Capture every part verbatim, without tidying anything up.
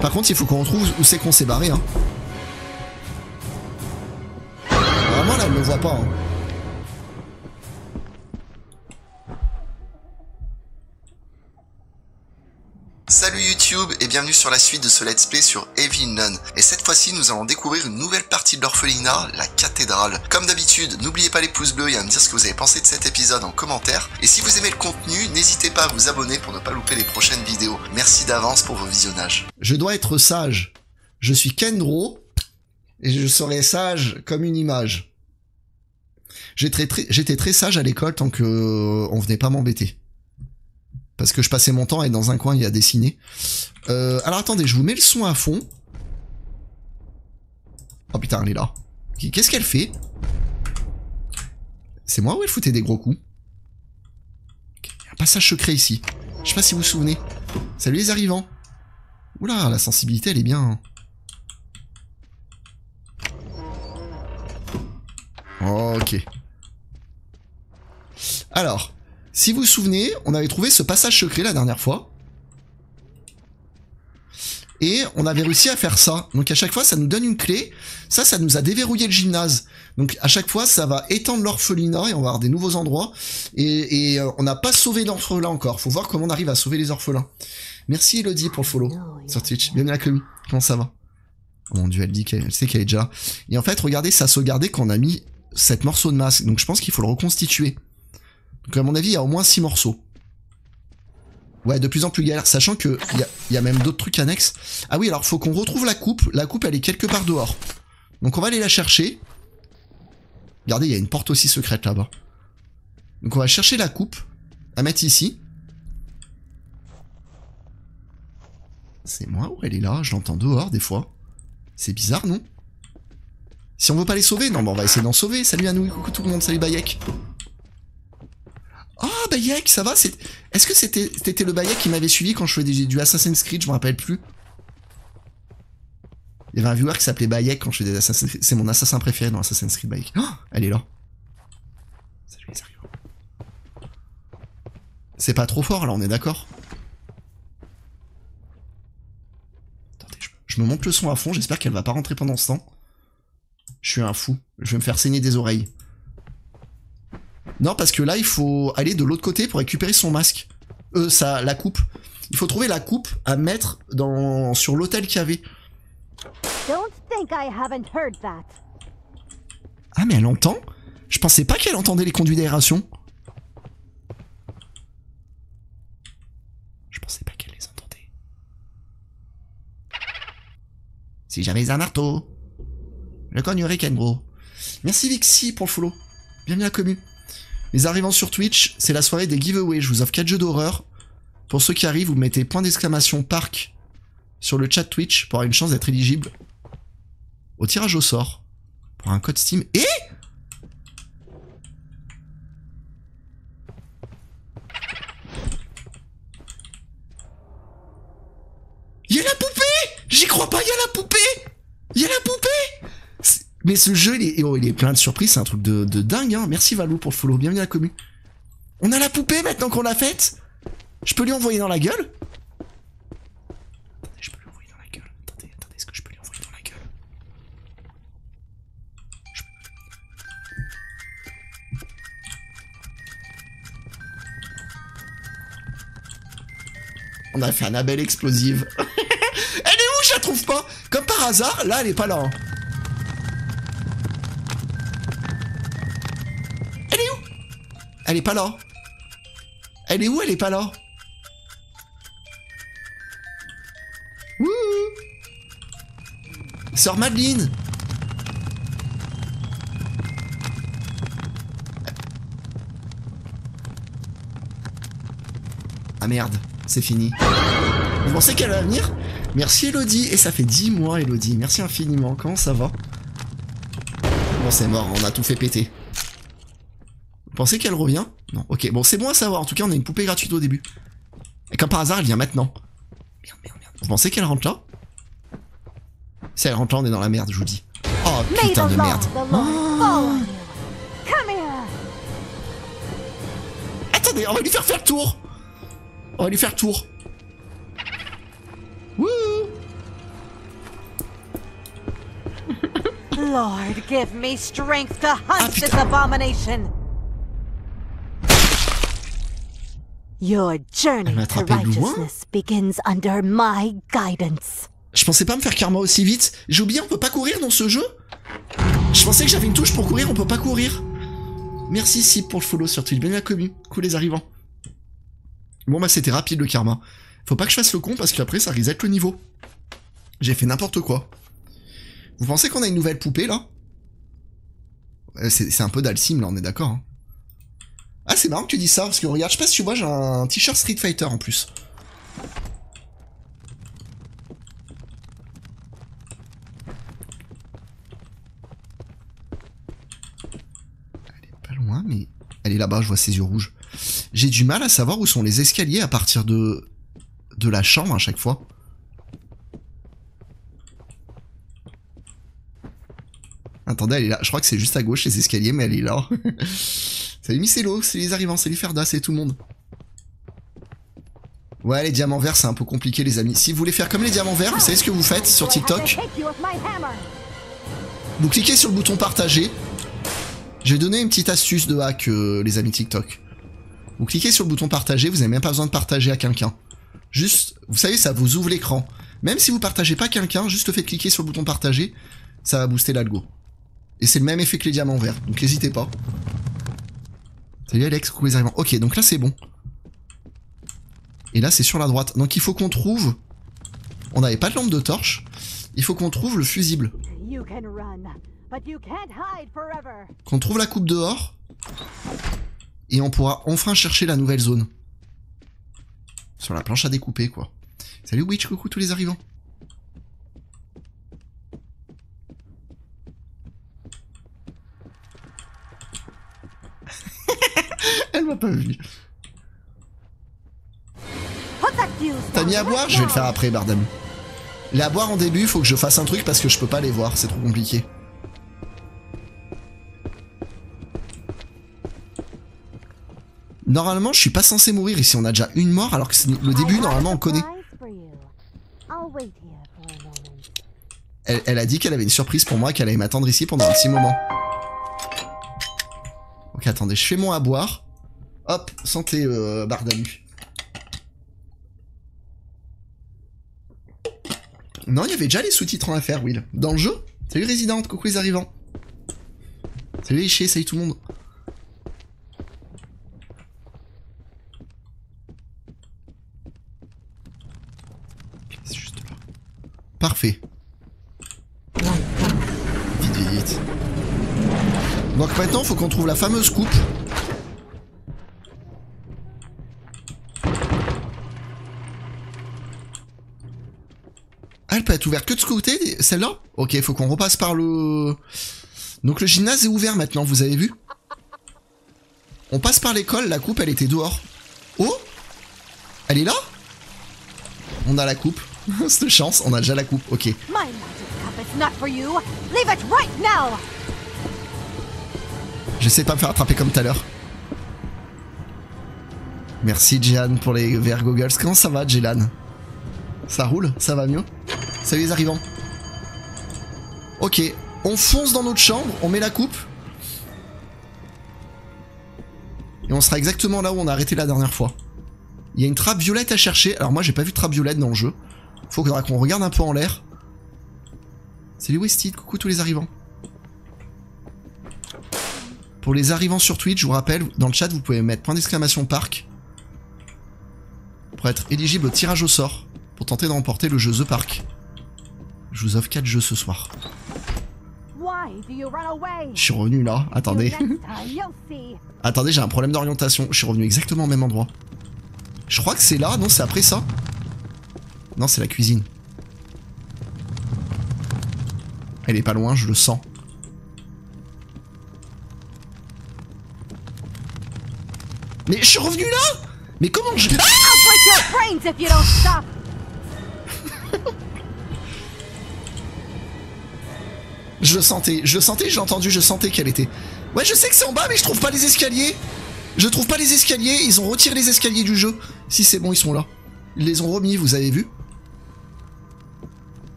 Par contre, il faut qu'on retrouve où c'est qu'on s'est barré. Hein. Vraiment, là, elle me voit pas. Hein. Salut YouTube et bienvenue sur la suite de ce let's play sur Evil Nun. Et cette fois-ci nous allons découvrir une nouvelle partie de l'orphelinat, la cathédrale. Comme d'habitude, n'oubliez pas les pouces bleus et à me dire ce que vous avez pensé de cet épisode en commentaire. Et si vous aimez le contenu, n'hésitez pas à vous abonner pour ne pas louper les prochaines vidéos. Merci d'avance pour vos visionnages. Je dois être sage. Je suis Kendro et je serai sage comme une image. J'étais très, j'étais très sage à l'école tant que euh, on venait pas m'embêter. Parce que je passais mon temps à être dans un coin et à dessiner. Euh, alors attendez, je vous mets le son à fond. Oh putain, elle est là. Qu'est-ce qu'elle fait? C'est moi ou elle foutait des gros coups? Il y a un passage secret ici. Je sais pas si vous vous souvenez. Salut les arrivants. Oula, la sensibilité elle est bien. Ok. Alors... Si vous vous souvenez, on avait trouvé ce passage secret la dernière fois. Et on avait réussi à faire ça. Donc à chaque fois, ça nous donne une clé. Ça, ça nous a déverrouillé le gymnase. Donc à chaque fois, ça va étendre l'orphelinat et on va avoir des nouveaux endroits. Et, et euh, on n'a pas sauvé l'orphelin encore. Faut voir comment on arrive à sauver les orphelins. Merci Elodie pour le follow sur Twitch. Bienvenue à la commu. Comment ça va? Oh mon dieu, elle dit qu'elle sait qu'elle est déjà là. Et en fait, regardez, ça a sauvegardé quand on a mis cette morceau de masque. Donc je pense qu'il faut le reconstituer. Donc à mon avis, il y a au moins six morceaux. Ouais, de plus en plus galère, sachant que il y a, y a même d'autres trucs annexes. Ah oui, alors faut qu'on retrouve la coupe. La coupe, elle est quelque part dehors. Donc on va aller la chercher. Regardez, il y a une porte aussi secrète là-bas. Donc on va chercher la coupe à mettre ici. C'est moi ou elle est là? Je l'entends dehors des fois. C'est bizarre, non? Si on veut pas les sauver, non, bah on va essayer d'en sauver. Salut Anou, coucou tout le monde, salut Bayek. Ah, oh, Bayek, ça va? C'est... Est-ce que c'était c'était le Bayek qui m'avait suivi quand je faisais du, du Assassin's Creed? Je me rappelle plus. Il y avait un viewer qui s'appelait Bayek quand je faisais des Assassin's Creed. C'est mon assassin préféré dans Assassin's Creed, Bayek. Oh, elle est là. Salut les arrivants. C'est pas trop fort là, on est d'accord? Attendez, je, je me monte le son à fond, j'espère qu'elle va pas rentrer pendant ce temps. Je suis un fou, je vais me faire saigner des oreilles. Non, parce que là, il faut aller de l'autre côté pour récupérer son masque. Euh, ça, la coupe. Il faut trouver la coupe à mettre dans sur l'hôtel qu'il y avait. Ah, mais elle entend? Je pensais pas qu'elle entendait les conduits d'aération. Je pensais pas qu'elle les entendait. Si j'avais un marteau, je cognerais Kenbro. Merci Vixi pour le follow. Bienvenue à la commune. Les arrivants sur Twitch, c'est la soirée des giveaways. Je vous offre quatre jeux d'horreur. Pour ceux qui arrivent, vous mettez point d'exclamation parc sur le chat Twitch pour avoir une chance d'être éligible au tirage au sort pour un code Steam. Et il y a la poupée! J'y crois pas, il y a la poupée! Il y a la poupée! Mais ce jeu, il est, oh, il est plein de surprises, c'est un truc de, de dingue, hein. Merci Valou pour le follow, bienvenue à la commu. On a la poupée maintenant qu'on l'a faite. Je peux lui envoyer dans la gueule? Attendez, je peux lui envoyer dans la gueule. Attendez, attendez, est-ce que je peux lui envoyer dans la gueule? Je... On a fait un Abel explosive. Elle est où? Je la trouve pas. Comme par hasard, là, elle est pas là. Hein. Elle est pas là. Elle est où? Elle est pas là. Wouh! Sœur Madeleine. Ah merde, c'est fini. Vous pensez qu'elle va venir? Merci Elodie. Et ça fait dix mois Elodie. Merci infiniment. Comment ça va? Bon c'est mort, on a tout fait péter. Vous pensez qu'elle revient? Non, ok, bon c'est bon à savoir, en tout cas on a une poupée gratuite au début. Et comme par hasard elle vient maintenant. Merde, merde, merde. Vous pensez qu'elle rentre là? Si elle rentre là on est dans la merde, je vous dis. Oh putain de merde. Oh. Attendez, on va lui faire faire le tour. On va lui faire le tour. Wouh. Lord, give me strength to hunt Ah, this putain. abomination. Your journey Elle m'a to attrapé loin. righteousness begins under my guidance. Je pensais pas me faire karma aussi vite. J'ai oublié, on peut pas courir dans ce jeu. Je pensais que j'avais une touche pour courir, on peut pas courir. Merci Sip pour le follow sur Twitch. Bienvenue à commu. Cool les arrivants. Bon bah c'était rapide le karma. Faut pas que je fasse le con parce qu'après ça reset le niveau. J'ai fait n'importe quoi. Vous pensez qu'on a une nouvelle poupée là? C'est un peu d'Alcim là, on est d'accord. Hein. Ah c'est marrant que tu dis ça, parce que regarde, je sais pas si tu vois, j'ai un t-shirt Street Fighter en plus. Elle est pas loin, mais... Elle est là-bas, je vois ses yeux rouges. J'ai du mal à savoir où sont les escaliers à partir de... de la chambre à chaque fois. Attendez, elle est là. Je crois que c'est juste à gauche les escaliers, mais elle est là. Salut Micelo, c'est les arrivants, salut Ferda, c'est tout le monde. Ouais, les diamants verts, c'est un peu compliqué, les amis. Si vous voulez faire comme les diamants verts, vous savez ce que vous faites sur TikTok? Vous cliquez sur le bouton partager. Je vais donner une petite astuce de hack, euh, les amis TikTok. Vous cliquez sur le bouton partager, vous n'avez même pas besoin de partager à quelqu'un. Juste, vous savez, ça vous ouvre l'écran. Même si vous partagez pas quelqu'un, juste le fait de cliquer sur le bouton partager, ça va booster l'algo. Et c'est le même effet que les diamants verts, donc n'hésitez pas. Salut Alex, coucou les arrivants. Ok, donc là c'est bon. Et là c'est sur la droite. Donc il faut qu'on trouve... On n'avait pas de lampe de torche. Il faut qu'on trouve le fusible. Qu'on trouve la coupe dehors. Et on pourra enfin chercher la nouvelle zone. Sur la planche à découper quoi. Salut Witch, coucou tous les arrivants. Elle m'a pas vu. T'as mis à boire? Je vais le faire après, Bardem. Les à boire en début, faut que je fasse un truc parce que je peux pas les voir, c'est trop compliqué. Normalement, je suis pas censé mourir ici, on a déjà une mort alors que c'est le début, normalement on connaît. Elle, elle a dit qu'elle avait une surprise pour moi, qu'elle allait m'attendre ici pendant un petit moment. Ok, attendez, je fais mon à boire. Hop, santé, euh, Bardamu. Non, il y avait déjà les sous-titres en affaire, Will. Dans le jeu. Salut Résidente, coucou les arrivants. Salut Léché, salut tout le monde. C'est juste là. Parfait. Vite, vite, vite. Donc maintenant, il faut qu'on trouve la fameuse coupe. Ah, elle peut être ouverte que de ce côté, celle-là? Ok, il faut qu'on repasse par le... Donc le gymnase est ouvert maintenant, vous avez vu? On passe par l'école, la coupe, elle était dehors. Oh! Elle est là? On a la coupe. Cette chance, on a déjà la coupe, ok. J'essaie de pas me faire attraper comme tout à l'heure. Merci Jehan pour les verts goggles. Comment ça va, Jelan? Ça roule? Ça va mieux? Salut les arrivants. Ok, on fonce dans notre chambre, on met la coupe. Et on sera exactement là où on a arrêté la dernière fois. Il y a une trappe violette à chercher. Alors moi j'ai pas vu de trappe violette dans le jeu. Faudra qu'on regarde un peu en l'air. Salut Wested, coucou tous les arrivants. Pour les arrivants sur Twitch, je vous rappelle, dans le chat vous pouvez mettre point d'exclamation parc pour être éligible au tirage au sort, pour tenter de remporter le jeu The Park. Je vous offre quatre jeux ce soir. Je suis revenu là, attendez. Attendez, j'ai un problème d'orientation, je suis revenu exactement au même endroit. Je crois que c'est là, non c'est après ça? Non c'est la cuisine. Elle est pas loin, je le sens. Mais je suis revenu là? Mais comment je... Ah! Je le sentais, je le sentais, j'ai entendu, je sentais qu'elle était... Ouais, je sais que c'est en bas, mais je trouve pas les escaliers. Je trouve pas les escaliers, ils ont retiré les escaliers du jeu. Si c'est bon, ils sont là. Ils les ont remis, vous avez vu?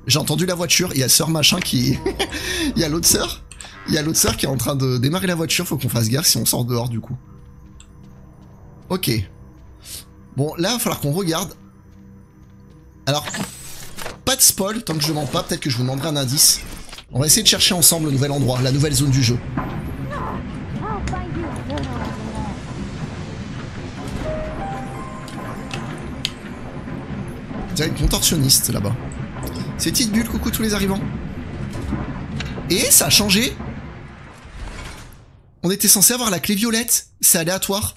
J'ai entendu la voiture, il y a sœur machin qui... il y a l'autre sœur. Il y a l'autre sœur qui est en train de démarrer la voiture, faut qu'on fasse gaffe si on sort dehors du coup. Ok. Bon, là, il va falloir qu'on regarde. Alors, pas de spoil, tant que je ne mens pas, peut-être que je vous demanderai un indice. On va essayer de chercher ensemble le nouvel endroit, la nouvelle zone du jeu. Il y a une contorsionniste là-bas. C'est petite bulle, coucou tous les arrivants. Et ça a changé. On était censé avoir la clé violette. C'est aléatoire.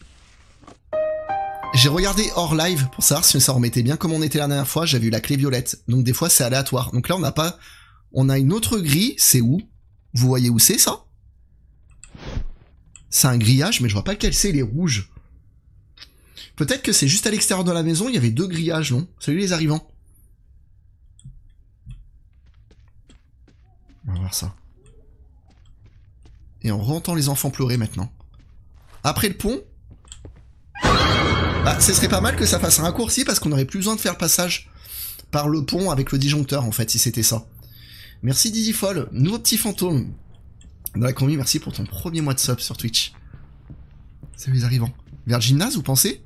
J'ai regardé hors live pour savoir si ça remettait bien comme on était la dernière fois. J'avais eu la clé violette. Donc des fois c'est aléatoire. Donc là on n'a pas... On a une autre grille. C'est où? Vous voyez où c'est ça? C'est un grillage mais je vois pas lequel c'est. Il est rouge. Peut-être que c'est juste à l'extérieur de la maison. Il y avait deux grillages, non? Salut les arrivants. On va voir ça. Et on re-entend les enfants pleurer maintenant. Après le pont... Bah, ce serait pas mal que ça fasse un raccourci parce qu'on aurait plus besoin de faire le passage par le pont avec le disjoncteur en fait, si c'était ça. Merci Didi Foll, nouveau petit fantôme. Dans la combi, merci pour ton premier mois de sub sur Twitch. Salut les arrivants. Vers le gymnase, vous pensez?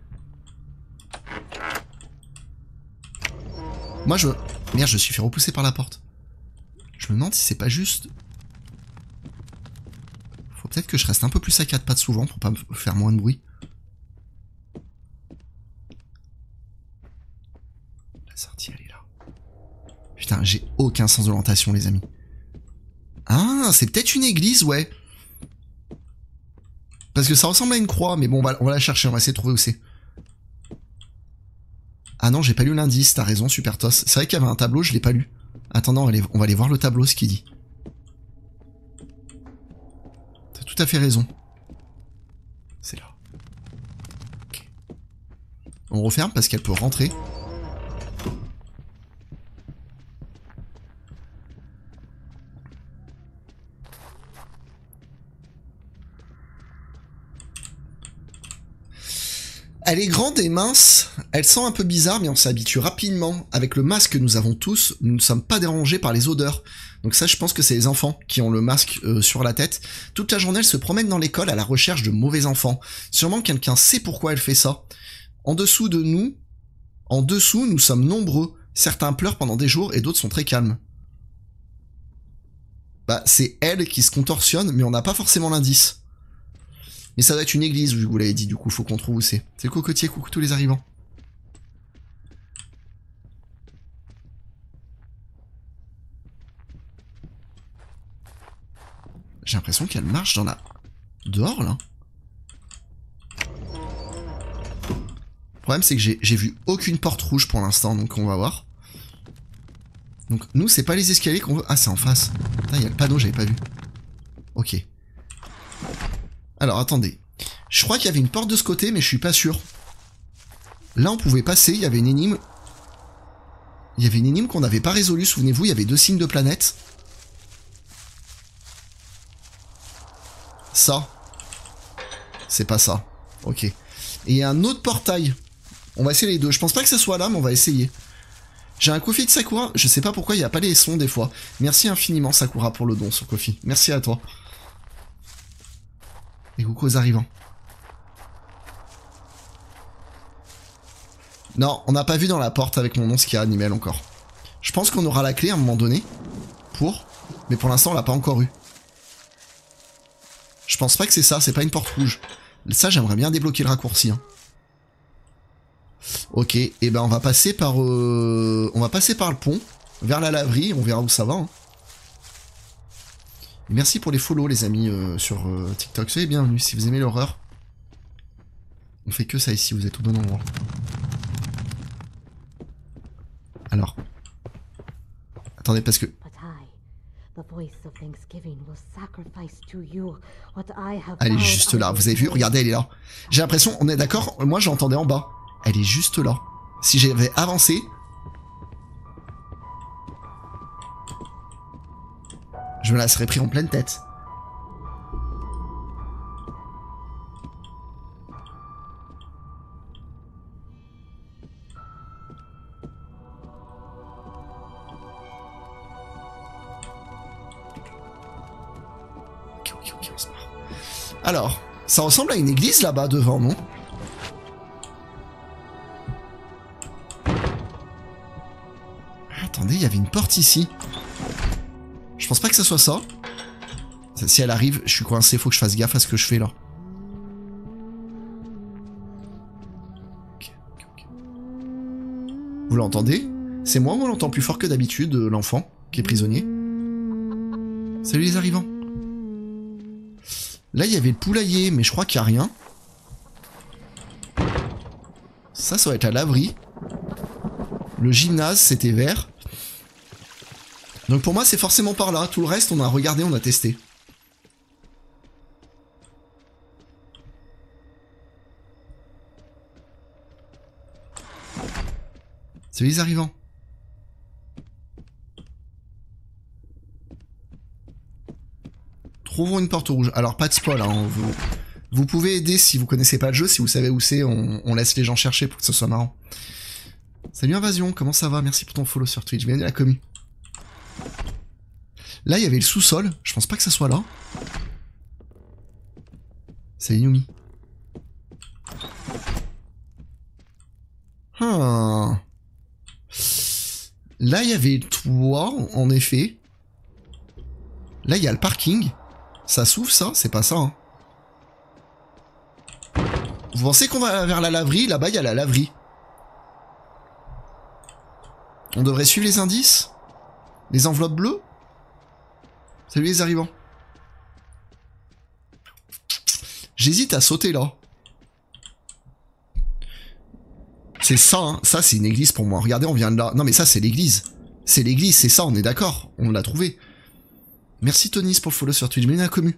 Moi je... Merde, je me suis fait repousser par la porte. Je me demande si c'est pas juste... Faut peut-être que je reste un peu plus à quatre pattes souvent pour pas me faire moins de bruit. La sortie, elle est là. Putain, j'ai aucun sens de l'orientation, les amis. Ah, c'est peut-être une église, ouais. Parce que ça ressemble à une croix, mais bon, on va, on va la chercher, on va essayer de trouver où c'est. Ah non, j'ai pas lu l'indice, t'as raison, Super Toss. C'est vrai qu'il y avait un tableau, je l'ai pas lu. Attends, on va, aller, on va aller voir le tableau, ce qu'il dit. T'as tout à fait raison. C'est là. Okay. On referme parce qu'elle peut rentrer. Elle est grande et mince, elle sent un peu bizarre mais on s'habitue rapidement. Avec le masque que nous avons tous, nous ne sommes pas dérangés par les odeurs. Donc ça je pense que c'est les enfants qui ont le masque euh, sur la tête. Toute la journée elle se promène dans l'école à la recherche de mauvais enfants. Sûrement quelqu'un sait pourquoi elle fait ça. En dessous de nous, en dessous nous sommes nombreux. Certains pleurent pendant des jours et d'autres sont très calmes. Bah c'est elle qui se contorsionne mais on n'a pas forcément l'indice. Mais ça doit être une église, je vous l'avais dit, du coup, faut qu'on trouve où c'est. C'est le cocotier, coucou tous les arrivants. J'ai l'impression qu'elle marche dans la... dehors, là. Le problème, c'est que j'ai vu aucune porte rouge pour l'instant, donc on va voir. Donc, nous, c'est pas les escaliers qu'on veut... Ah, c'est en face. Putain, il y a le panneau, j'avais pas vu. Ok. Alors, attendez. Je crois qu'il y avait une porte de ce côté, mais je suis pas sûr. Là, on pouvait passer, il y avait une énigme. Il y avait une énigme qu'on n'avait pas résolue, souvenez-vous, il y avait deux signes de planète. Ça. C'est pas ça. Ok. Et il y a un autre portail. On va essayer les deux. Je pense pas que ça soit là, mais on va essayer. J'ai un Kofi de Sakura. Je sais pas pourquoi il n'y a pas les sons des fois. Merci infiniment, Sakura, pour le don sur Kofi. Merci à toi. Et coucou aux arrivants. Non, on n'a pas vu dans la porte avec mon nom ce qu'il y a animal encore. Je pense qu'on aura la clé à un moment donné. Pour. Mais pour l'instant on l'a pas encore eu. Je pense pas que c'est ça, c'est pas une porte rouge. Ça j'aimerais bien débloquer le raccourci. Hein. Ok, et ben on va passer par... Euh... On va passer par le pont. Vers la laverie, on verra où ça va. Hein. Et merci pour les follow les amis euh, sur euh, TikTok. Soyez bienvenus si vous aimez l'horreur. On fait que ça ici, vous êtes au bon endroit. Alors. Attendez parce que... Elle est juste là, vous avez vu? Regardez, elle est là. J'ai l'impression, on est d'accord? Moi j'entendais en bas. Elle est juste là. Si j'avais avancé... Je me la serais pris en pleine tête. Alors, ça ressemble à une église là-bas devant, non? Attendez, il y avait une porte ici. Je pense pas que ça soit ça. Si elle arrive, je suis coincé, faut que je fasse gaffe à ce que je fais là. Okay, okay, okay. Vous l'entendez? C'est moi ou on l'entend plus fort que d'habitude, l'enfant qui est prisonnier? Salut les arrivants. Là, il y avait le poulailler, mais je crois qu'il n'y a rien. Ça, ça va être la laverie. Le gymnase, c'était vert. Donc pour moi, c'est forcément par là. Tout le reste, on a regardé, on a testé. Salut les arrivants. Trouvons une porte rouge. Alors pas de spoil, hein. vous, vous pouvez aider si vous connaissez pas le jeu, si vous savez où c'est, on, on laisse les gens chercher pour que ce soit marrant. Salut Invasion, comment ça va? Merci pour ton follow sur Twitch, bienvenue à la commu. Là il y avait le sous-sol, je pense pas que ça soit là. Salut Yumi. Ah. Là il y avait le toit, en effet. Là il y a le parking. Ça s'ouvre ça? C'est pas ça, hein. Vous pensez qu'on va vers la laverie? Là-bas, il y a la laverie. On devrait suivre les indices? Les enveloppes bleues? Salut les arrivants. J'hésite à sauter là. C'est ça, hein. Ça, c'est une église pour moi. Regardez, on vient de là. Non, mais ça, c'est l'église. C'est l'église, c'est ça, on est d'accord. On l'a trouvé. Merci Tonis pour le follow sur Twitch, bienvenue à la commu.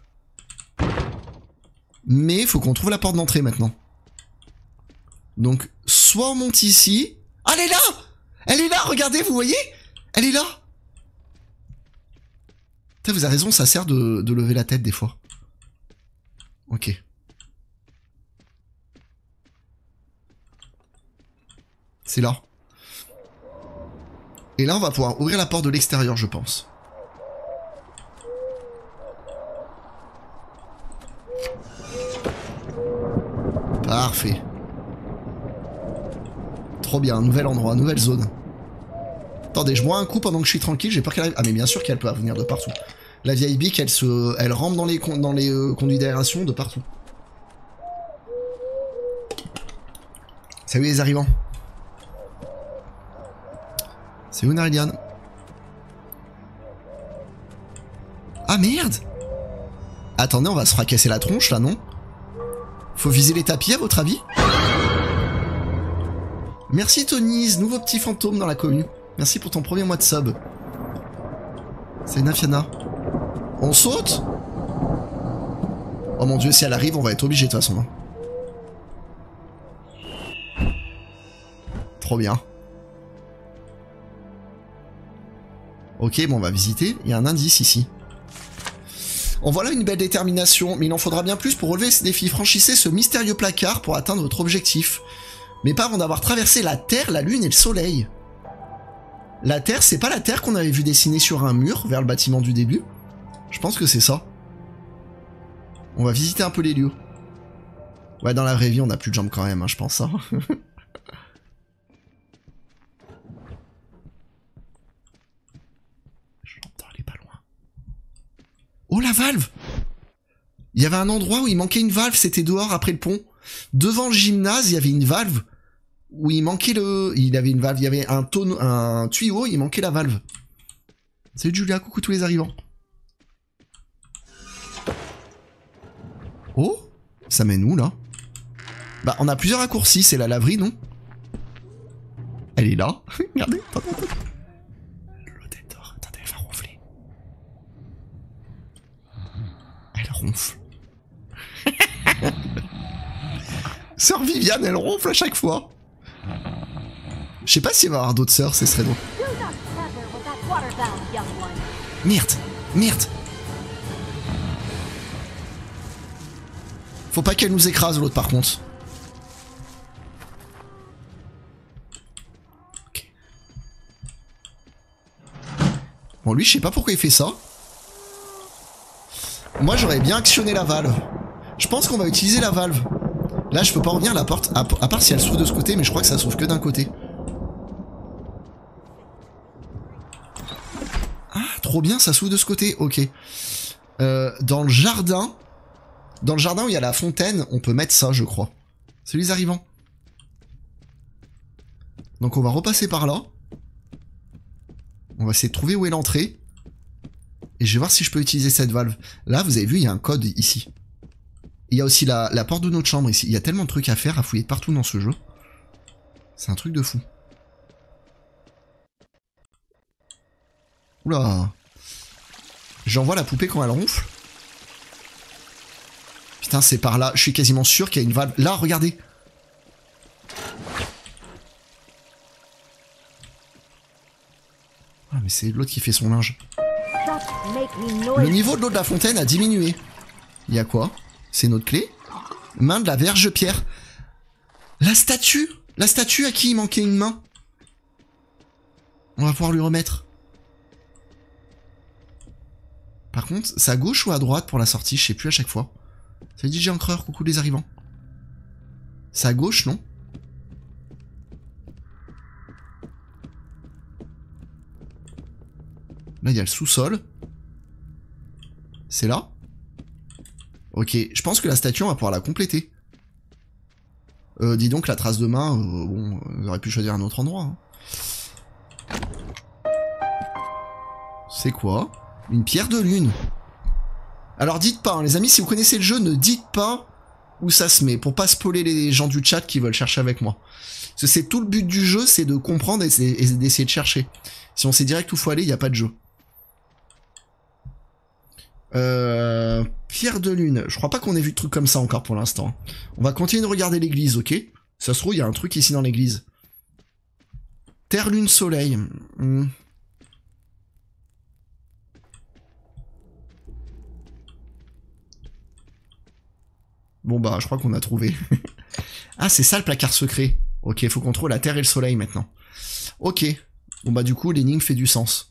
Mais il faut qu'on trouve la porte d'entrée maintenant. Donc, soit on monte ici. Ah, elle est là! Elle est là, regardez, vous voyez? Elle est là! Putain, vous avez raison, ça sert de, de lever la tête des fois. Ok. C'est là. Et là, on va pouvoir ouvrir la porte de l'extérieur, je pense. Parfait. Trop bien, nouvel endroit, nouvelle zone. Attendez, je bois un coup pendant que je suis tranquille, j'ai peur qu'elle arrive. Ah mais bien sûr qu'elle peut venir de partout. La vieille bique, elle se, elle rampe dans les, dans les euh, conduits d'aération de partout. Salut les arrivants. C'est où Narilian? Ah merde! Attendez, on va se fracasser la tronche là, non? Faut viser les tapis à votre avis? Merci Tonise, nouveau petit fantôme dans la commune. Merci pour ton premier mois de sub. C'est Nafiana. On saute? Oh mon dieu, si elle arrive, on va être obligé de toute façon. Hein. Trop bien. Ok, bon, on va visiter. Il y a un indice ici. En voilà une belle détermination, mais il en faudra bien plus pour relever ces défis. Franchissez ce mystérieux placard pour atteindre votre objectif. Mais pas avant d'avoir traversé la Terre, la Lune et le Soleil. La Terre, c'est pas la Terre qu'on avait vu dessiner sur un mur vers le bâtiment du début? Je pense que c'est ça. On va visiter un peu les lieux. Ouais, dans la vraie vie, on a plus de jambes quand même, hein, je pense. Hein. Oh la valve! Il y avait un endroit où il manquait une valve, c'était dehors après le pont. Devant le gymnase, il y avait une valve où il manquait le... Il avait une valve, il y avait un, tonneau, un tuyau, il manquait la valve. Salut Julia, coucou tous les arrivants. Oh, ça mène où là? Bah on a plusieurs raccourcis, c'est la laverie, non? Elle est là. Regardez, attendez, attendez. Ronfle. Sœur Viviane, elle ronfle à chaque fois. Je sais pas s'il va y avoir d'autres sœurs, ce serait drôle. Merde, merde. Faut pas qu'elle nous écrase l'autre par contre. Ok. Bon lui, je sais pas pourquoi il fait ça. Moi j'aurais bien actionné la valve. Je pense qu'on va utiliser la valve. Là je peux pas revenir la porte, à, à part si elle s'ouvre de ce côté, mais je crois que ça s'ouvre que d'un côté. Ah trop bien, ça s'ouvre de ce côté, ok. Euh, dans le jardin, dans le jardin où il y a la fontaine, on peut mettre ça je crois. C'est les arrivants. Donc on va repasser par là. On va essayer de trouver où est l'entrée. Et je vais voir si je peux utiliser cette valve. Là vous avez vu il y a un code ici. Il y a aussi la, la porte de notre chambre ici. Il y a tellement de trucs à faire, à fouiller partout dans ce jeu. C'est un truc de fou. Oula. J'envoie la poupée quand elle ronfle. Putain, c'est par là. Je suis quasiment sûr qu'il y a une valve. Là, regardez. Ah, mais c'est l'autre qui fait son linge. Le niveau de l'eau de la fontaine a diminué. Il y a quoi? C'est notre clé. Main de la Vierge Pierre. La statue. La statue à qui il manquait une main. On va pouvoir lui remettre. Par contre, c'est à gauche ou à droite pour la sortie? Je sais plus à chaque fois. Salut D J Encreur, coucou les arrivants. C'est à gauche, non? Là, il y a le sous-sol. C'est là? Ok, je pense que la statue, on va pouvoir la compléter. Euh, dis donc, la trace de main, euh, bon, on aurait pu choisir un autre endroit. Hein. C'est quoi? Une pierre de lune. Alors dites pas, hein, les amis, si vous connaissez le jeu, ne dites pas où ça se met, pour pas spoiler les gens du chat qui veulent chercher avec moi. Parce que c'est tout le but du jeu, c'est de comprendre et d'essayer de chercher. Si on sait direct où faut aller, il n'y a pas de jeu. Euh, pierre de lune. Je crois pas qu'on ait vu de trucs comme ça encore pour l'instant. On va continuer de regarder l'église, ok? Ça se trouve, il y a un truc ici dans l'église. Terre, lune, soleil. Hmm. Bon bah, je crois qu'on a trouvé. Ah, c'est ça le placard secret. Ok, faut qu'on trouve la terre et le soleil maintenant. Ok. Bon bah du coup, l'énigme fait du sens.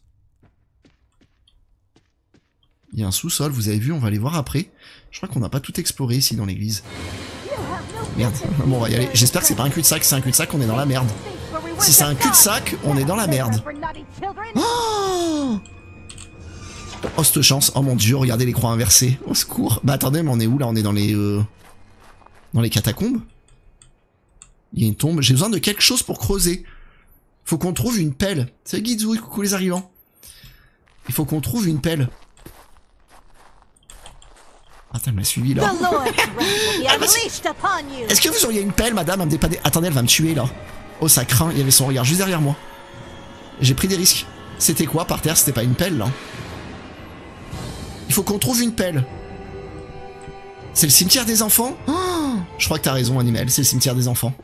Il y a un sous-sol, vous avez vu, on va aller voir après. Je crois qu'on n'a pas tout exploré ici dans l'église. Merde, bon on va y aller. J'espère que c'est pas un cul-de-sac, si c'est un cul-de-sac, on est dans la merde. Si c'est un cul-de-sac, on est dans la merde. Oh, oh cette chance, oh mon dieu, regardez les croix inversées. Au secours. Bah attendez, mais on est où là? On est dans les... Euh... Dans les catacombes? Il y a une tombe, j'ai besoin de quelque chose pour creuser. Faut qu'on trouve une pelle. C'est Guizou, coucou les arrivants. Il faut qu'on trouve une pelle. Attends, elle m'a suivi là. Est-ce que vous auriez une pelle, madame, à me dépanner? Attendez, elle va me tuer là. Oh, ça craint, il y avait son regard juste derrière moi. J'ai pris des risques. C'était quoi par terre? C'était pas une pelle là. Il faut qu'on trouve une pelle. C'est le cimetière des enfants? Oh, je crois que t'as raison, Animal, c'est le cimetière des enfants.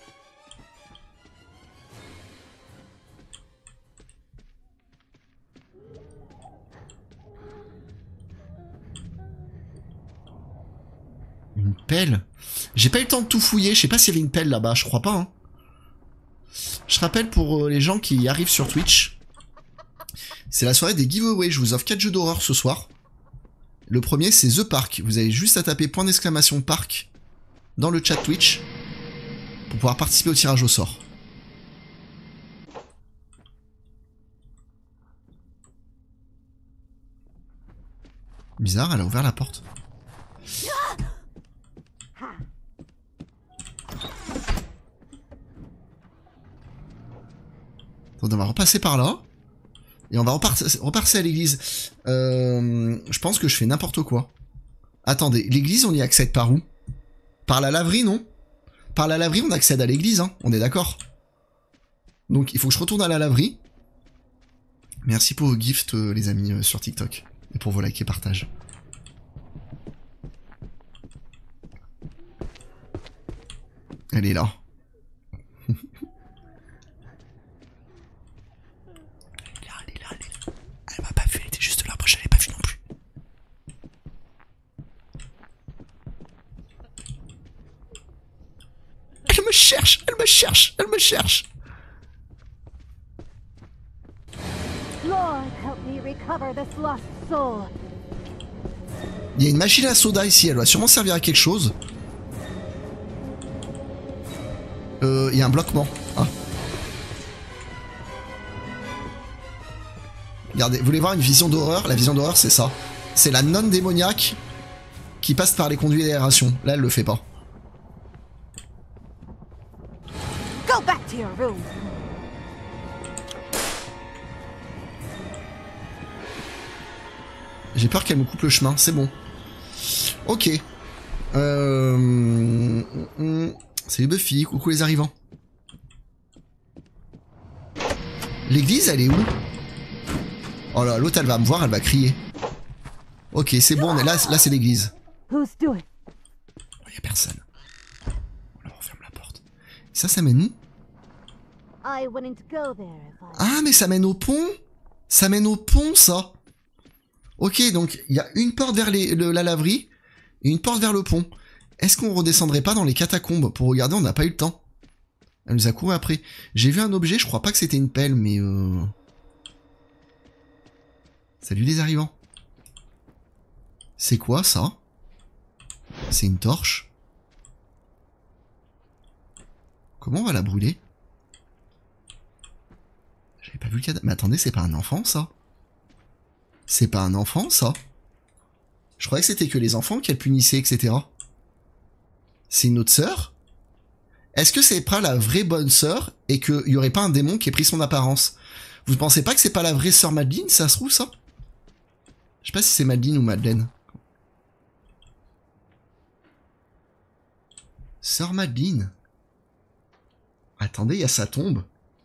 Une pelle? J'ai pas eu le temps de tout fouiller, je sais pas s'il y avait une pelle là-bas, je crois pas. Hein. Je rappelle pour euh, les gens qui arrivent sur Twitch, c'est la soirée des giveaways, je vous offre quatre jeux d'horreur ce soir. Le premier c'est The Park, vous avez juste à taper point d'exclamation Park dans le chat Twitch pour pouvoir participer au tirage au sort. Bizarre, elle a ouvert la porte. On va repasser par là. Et on va repasser, repasser à l'église. Euh, je pense que je fais n'importe quoi. Attendez, l'église on y accède par où? Par la laverie, non? Par la laverie on accède à l'église, hein, on est d'accord. Donc il faut que je retourne à la laverie. Merci pour vos gifts euh, les amis euh, sur TikTok. Et pour vos likes et partages. Elle est là. Elle m'a pas vu, elle était juste là, moi je l'avais pas vu non plus. Elle me cherche, elle me cherche, elle me cherche. Lord, help me recover this lost soul. Il y a une machine à soda ici, elle va sûrement servir à quelque chose. Euh, il y a un bloquement. Ah. Regardez, vous voulez voir une vision d'horreur? La vision d'horreur, c'est ça. C'est la nonne démoniaque qui passe par les conduits d'aération. Là, elle le fait pas. Go back to your room. J'ai peur qu'elle me coupe le chemin, c'est bon. Ok. Euh... Salut Buffy, coucou les arrivants. L'église, elle est où? Oh là, l'autre, elle va me voir, elle va crier. Ok, c'est bon, on est là, là c'est l'église. Who's doing? Oh, y a personne. On leur referme la porte. Ça, ça mène où? I wouldn't go there if I... Ah, mais ça mène au pont? Ça mène au pont, ça? Ok, donc il y a une porte vers les, le, la laverie et une porte vers le pont. Est-ce qu'on redescendrait pas dans les catacombes? Pour regarder, on n'a pas eu le temps. Elle nous a couru après. J'ai vu un objet, je crois pas que c'était une pelle, mais euh... Salut les arrivants. C'est quoi ça? C'est une torche. Comment on va la brûler? J'avais pas vu le cadavre. Mais attendez, c'est pas un enfant ça? C'est pas un enfant, ça? Je croyais que c'était que les enfants qu'elle punissait, et cetera. C'est une autre sœur? Est-ce que c'est pas la vraie bonne sœur et qu'il y aurait pas un démon qui ait pris son apparence? Vous pensez pas que c'est pas la vraie sœur Madeleine, ça se trouve, ça? Je sais pas si c'est Madeleine ou Madeleine. Sœur Madeleine. Attendez, il y a sa tombe.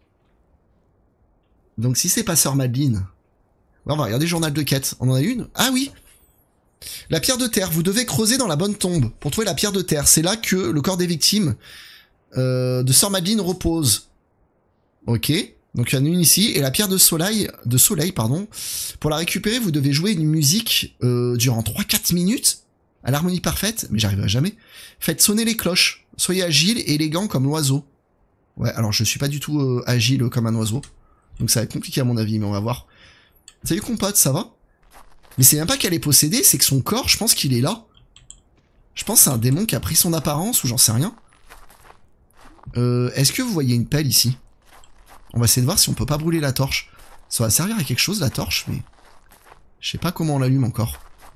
Donc si c'est pas sœur Madeleine... On va regarder le journal de quête. On en a une? Ah oui! La pierre de terre. Vous devez creuser dans la bonne tombe pour trouver la pierre de terre. C'est là que le corps des victimes euh, de Sœur Madeleine repose. Ok. Donc il y en a une ici. Et la pierre de soleil, de soleil, pardon. Pour la récupérer, vous devez jouer une musique euh, durant trois à quatre minutes à l'harmonie parfaite. Mais j'arriverai jamais. Faites sonner les cloches. Soyez agile et élégant comme l'oiseau. Ouais, alors je suis pas du tout euh, agile comme un oiseau. Donc ça va être compliqué à mon avis, mais on va voir. Salut compote, ça va? Mais c'est même pas qu'elle est possédée, c'est que son corps, je pense qu'il est là. Je pense que c'est un démon qui a pris son apparence, ou j'en sais rien. Euh, est-ce que vous voyez une pelle ici? On va essayer de voir si on peut pas brûler la torche. Ça va servir à quelque chose, la torche, mais... Je sais pas comment on l'allume encore.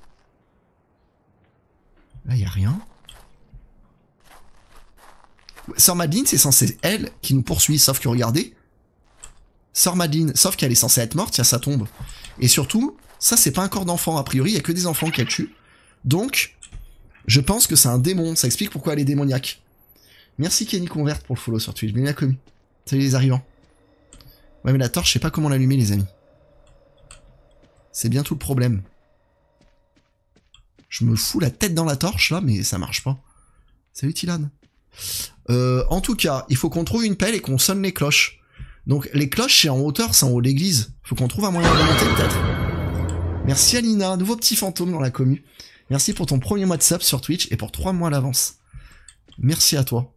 Là, y a rien. Sœur Madeleine, c'est censé elle qui nous poursuit, sauf que regardez... Sœur Madeleine, sauf qu'elle est censée être morte, il y a sa tombe. Et surtout, ça c'est pas un corps d'enfant, a priori, il y a que des enfants qu'elle tue. Donc, je pense que c'est un démon, ça explique pourquoi elle est démoniaque. Merci Kenny Convert pour le follow sur Twitch, bien la commu. Salut les arrivants. Ouais mais la torche, je sais pas comment l'allumer les amis. C'est bien tout le problème. Je me fous la tête dans la torche là, mais ça marche pas. Salut Tilan. Euh, en tout cas, il faut qu'on trouve une pelle et qu'on sonne les cloches. Donc les cloches c'est en hauteur, c'est en haut de l'église. Faut qu'on trouve un moyen de remonter peut-être. Merci Alina, nouveau petit fantôme dans la commu. Merci pour ton premier mois de sub sur Twitch et pour trois mois à l'avance. Merci à toi.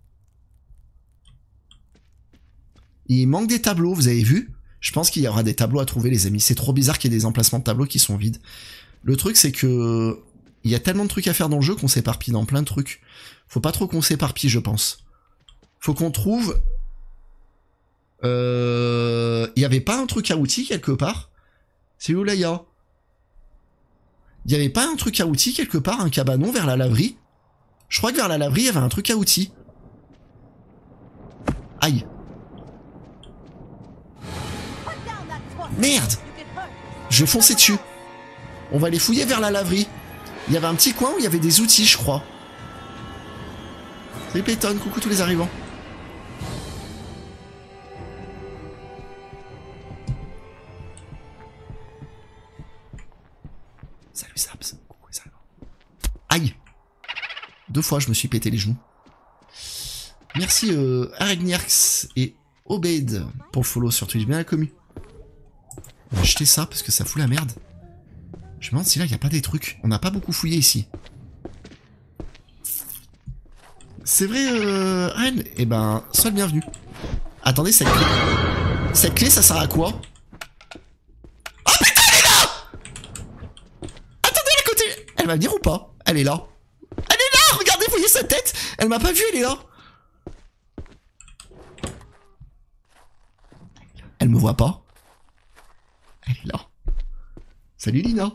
Il manque des tableaux, vous avez vu? Je pense qu'il y aura des tableaux à trouver les amis. C'est trop bizarre qu'il y ait des emplacements de tableaux qui sont vides. Le truc c'est que... Il y a tellement de trucs à faire dans le jeu qu'on s'éparpille dans plein de trucs. Faut pas trop qu'on s'éparpille je pense. Faut qu'on trouve... Euh... Il y avait pas un truc à outils quelque part? C'est où Laïa? Il y avait pas un truc à outils quelque part, un cabanon vers la laverie? Je crois que vers la laverie il y avait un truc à outils. Aïe. Merde! Je vais foncer dessus. On va les fouiller vers la laverie. Il y avait un petit coin où il y avait des outils je crois. Salut Playton, coucou tous les arrivants. Salut Saps. Coucou les arrivants. Aïe. Deux fois je me suis pété les genoux. Merci euh, Aregnierx et Obed pour le follow sur Twitch, bien la commu. On va acheter ça parce que ça fout la merde. Je me demande si là il n'y a pas des trucs. On n'a pas beaucoup fouillé ici. C'est vrai, euh, Anne? Eh ben, sois le bienvenu. Attendez, cette clé. Cette clé, ça sert à quoi? Oh putain, elle est là! Attendez, elle est à côté! Elle Elle va venir ou pas? Elle est là. Elle est là! Regardez, vous voyez sa tête? Elle m'a pas vu, elle est là. Elle me voit pas. Elle est là. Salut Lina.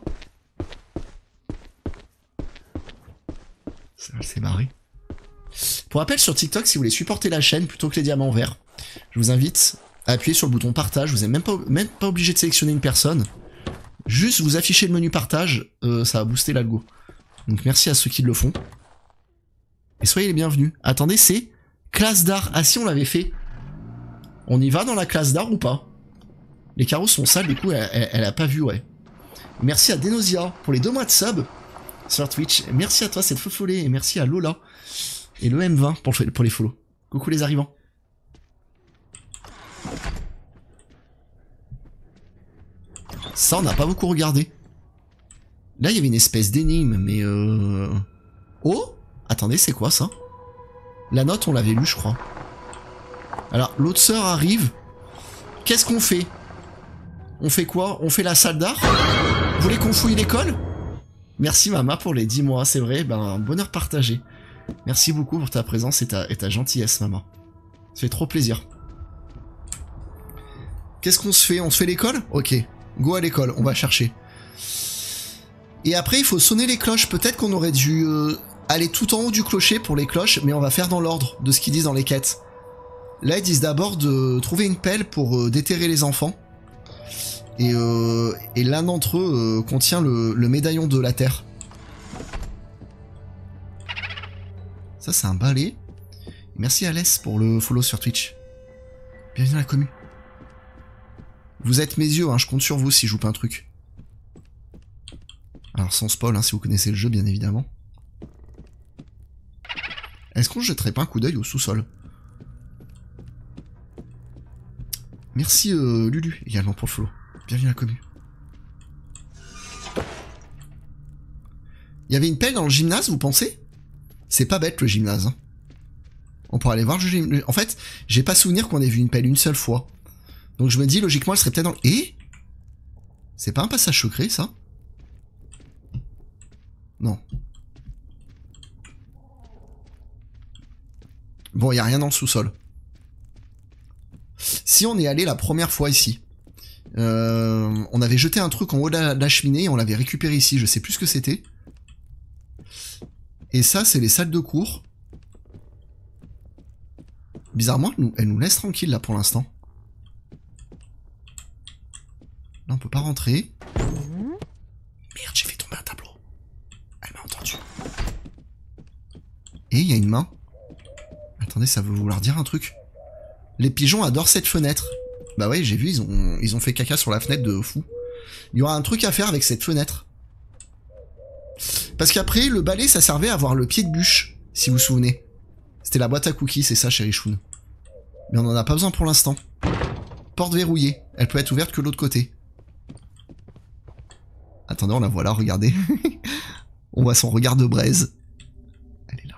Ça, elle s'est barrée. Pour rappel, sur TikTok, si vous voulez supporter la chaîne plutôt que les diamants verts, je vous invite à appuyer sur le bouton partage. Vous n'êtes même pas, même pas obligé de sélectionner une personne. Juste vous affichez le menu partage, euh, ça va booster l'algo. Donc merci à ceux qui le font. Et soyez les bienvenus. Attendez, c'est classe d'art. Ah si, on l'avait fait. On y va dans la classe d'art ou pas? Les carreaux sont sales, du coup, elle, elle, elle a pas vu, ouais. Merci à Denosia pour les deux mois de sub sur Twitch. Merci à toi, cette feu follet. Et merci à Lola et le M vingt pour, pour les follow. Coucou les arrivants. Ça, on n'a pas beaucoup regardé. Là, il y avait une espèce d'énigme, mais euh... Oh! Attendez, c'est quoi ça? La note, on l'avait lu, je crois. Alors, l'autre sœur arrive. Qu'est-ce qu'on fait? On fait quoi? On fait la salle d'art? Vous voulez qu'on fouille l'école? Merci Mama pour les dix mois, c'est vrai, ben, bonheur partagé. Merci beaucoup pour ta présence et ta, et ta gentillesse, Maman. Ça fait trop plaisir. Qu'est-ce qu'on se fait? On se fait l'école? Ok. Go à l'école, on va chercher. Et après, il faut sonner les cloches. Peut-être qu'on aurait dû euh, aller tout en haut du clocher pour les cloches, mais on va faire dans l'ordre de ce qu'ils disent dans les quêtes. Là, ils disent d'abord de trouver une pelle pour euh, déterrer les enfants. Et, euh, et l'un d'entre eux euh, contient le, le médaillon de la terre. Ça, c'est un balai. Merci Alès pour le follow sur Twitch. Bienvenue à la commu. Vous êtes mes yeux, hein, je compte sur vous si je joue pas un truc. Alors sans spoil, hein, si vous connaissez le jeu, bien évidemment. Est-ce qu'on jetterait pas un coup d'œil au sous-sol? Merci euh, Lulu, également pour le follow. Bienvenue à la commu. Il y avait une pelle dans le gymnase, vous pensez? C'est pas bête le gymnase. Hein. On pourrait aller voir le gymnase. En fait, j'ai pas souvenir qu'on ait vu une pelle une seule fois. Donc je me dis, logiquement, elle serait peut-être dans... Et c'est pas un passage secret, ça? Non. Bon, il y a rien dans le sous-sol. Si on est allé la première fois ici, euh, on avait jeté un truc en haut de la, de la cheminée et on l'avait récupéré ici, je sais plus ce que c'était. Et ça, c'est les salles de cours. Bizarrement, elle nous, elle nous laisse tranquille là pour l'instant. Là, on peut pas rentrer. Merde, j'ai fait tomber un tableau. Elle m'a entendu. Et il y a une main. Attendez, ça veut vouloir dire un truc. Les pigeons adorent cette fenêtre. Bah ouais, j'ai vu, ils ont, ils ont fait caca sur la fenêtre de fou. Il y aura un truc à faire avec cette fenêtre. Parce qu'après, le balai, ça servait à avoir le pied de bûche, si vous vous souvenez. C'était la boîte à cookies, c'est ça, chéri Choun. Mais on en a pas besoin pour l'instant. Porte verrouillée. Elle peut être ouverte que de l'autre côté. Attendez, on la voit là, regardez. On voit son regard de braise. Elle est là.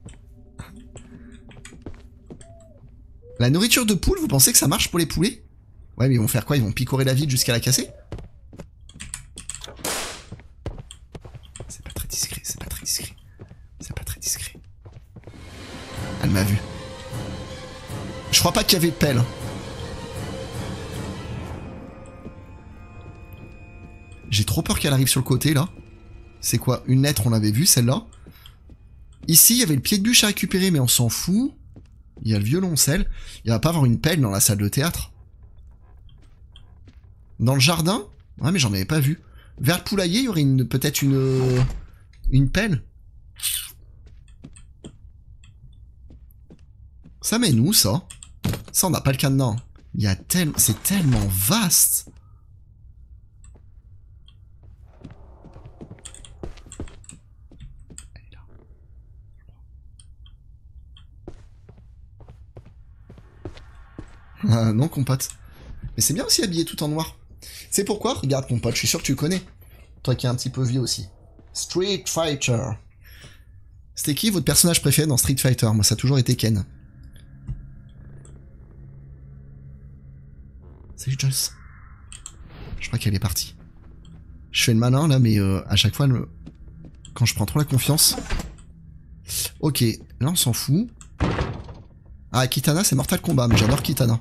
La nourriture de poule, vous pensez que ça marche pour les poulets? Ouais, mais ils vont faire quoi? Ils vont picorer la vitre jusqu'à la casser? C'est pas très discret, c'est pas très discret. C'est pas très discret. Elle m'a vu. Je crois pas qu'il y avait de pelle. J'ai trop peur qu'elle arrive sur le côté, là. C'est quoi? Une lettre, on l'avait vue, celle-là. Ici, il y avait le pied de bûche à récupérer, mais on s'en fout. Il y a le violoncelle. Il va pas avoir une pelle dans la salle de théâtre. Dans le jardin? Ouais, mais j'en avais pas vu. Vers le poulailler, il y aurait une, peut-être une... Une pelle. Ça mène où, ça? Ça, on n'a pas le cadenas. Il y a tellement... C'est tellement vaste. Elle est là. Ah, non, compote. Mais c'est bien aussi habillé tout en noir. C'est pourquoi? Regarde, compote, je suis sûr que tu le connais. Toi qui es un petit peu vieux aussi. Street Fighter. C'était qui votre personnage préféré dans Street Fighter? Moi, ça a toujours été Ken. Salut Joyce. Je crois qu'elle est partie. Je fais le malin là, mais euh, à chaque fois, le... quand je prends trop la confiance. Ok, là on s'en fout. Ah, Kitana, c'est Mortal Kombat, mais j'adore Kitana.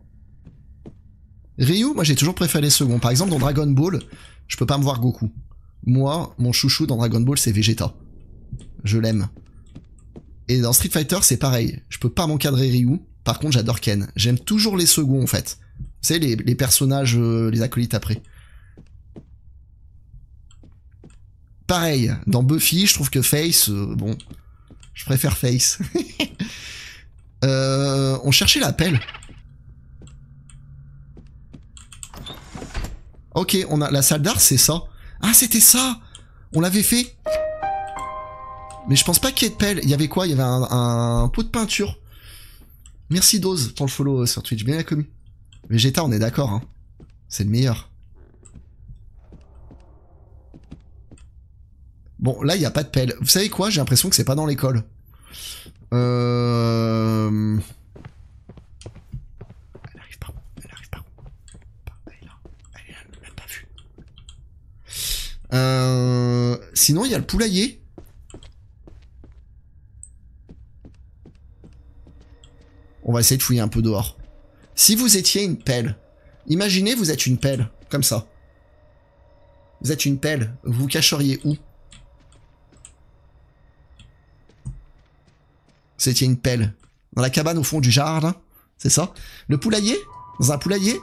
Ryu, moi j'ai toujours préféré les seconds. Par exemple, dans Dragon Ball, je peux pas me voir Goku. Moi, mon chouchou dans Dragon Ball, c'est Vegeta. Je l'aime. Et dans Street Fighter, c'est pareil. Je peux pas m'encadrer Ryu. Par contre, j'adore Ken. J'aime toujours les seconds, en fait. Vous savez, les, les personnages, euh, les acolytes après. Pareil, dans Buffy, je trouve que Face, euh, bon, je préfère Face. euh, on cherchait la pelle. Ok, on a la salle d'art, c'est ça. Ah, c'était ça. On l'avait fait. Mais je pense pas qu'il y ait de pelle. Il y avait quoi? Il y avait un, un pot de peinture. Merci Dose pour le follow sur Twitch, bien la commu. Vegeta, on est d'accord, hein. C'est le meilleur. Bon, là, il n'y a pas de pelle. Vous savez quoi? J'ai l'impression que c'est pas dans l'école. Euh... Elle arrive par où? Elle arrive par où? Elle est là. Elle est là, elle l'a même pas vue. Euh... Sinon, il y a le poulailler. On va essayer de fouiller un peu dehors. Si vous étiez une pelle, imaginez vous êtes une pelle, comme ça. Vous êtes une pelle, vous vous cacheriez où? Vous étiez une pelle. Dans la cabane au fond du jardin, c'est ça? Le poulailler? Dans un poulailler?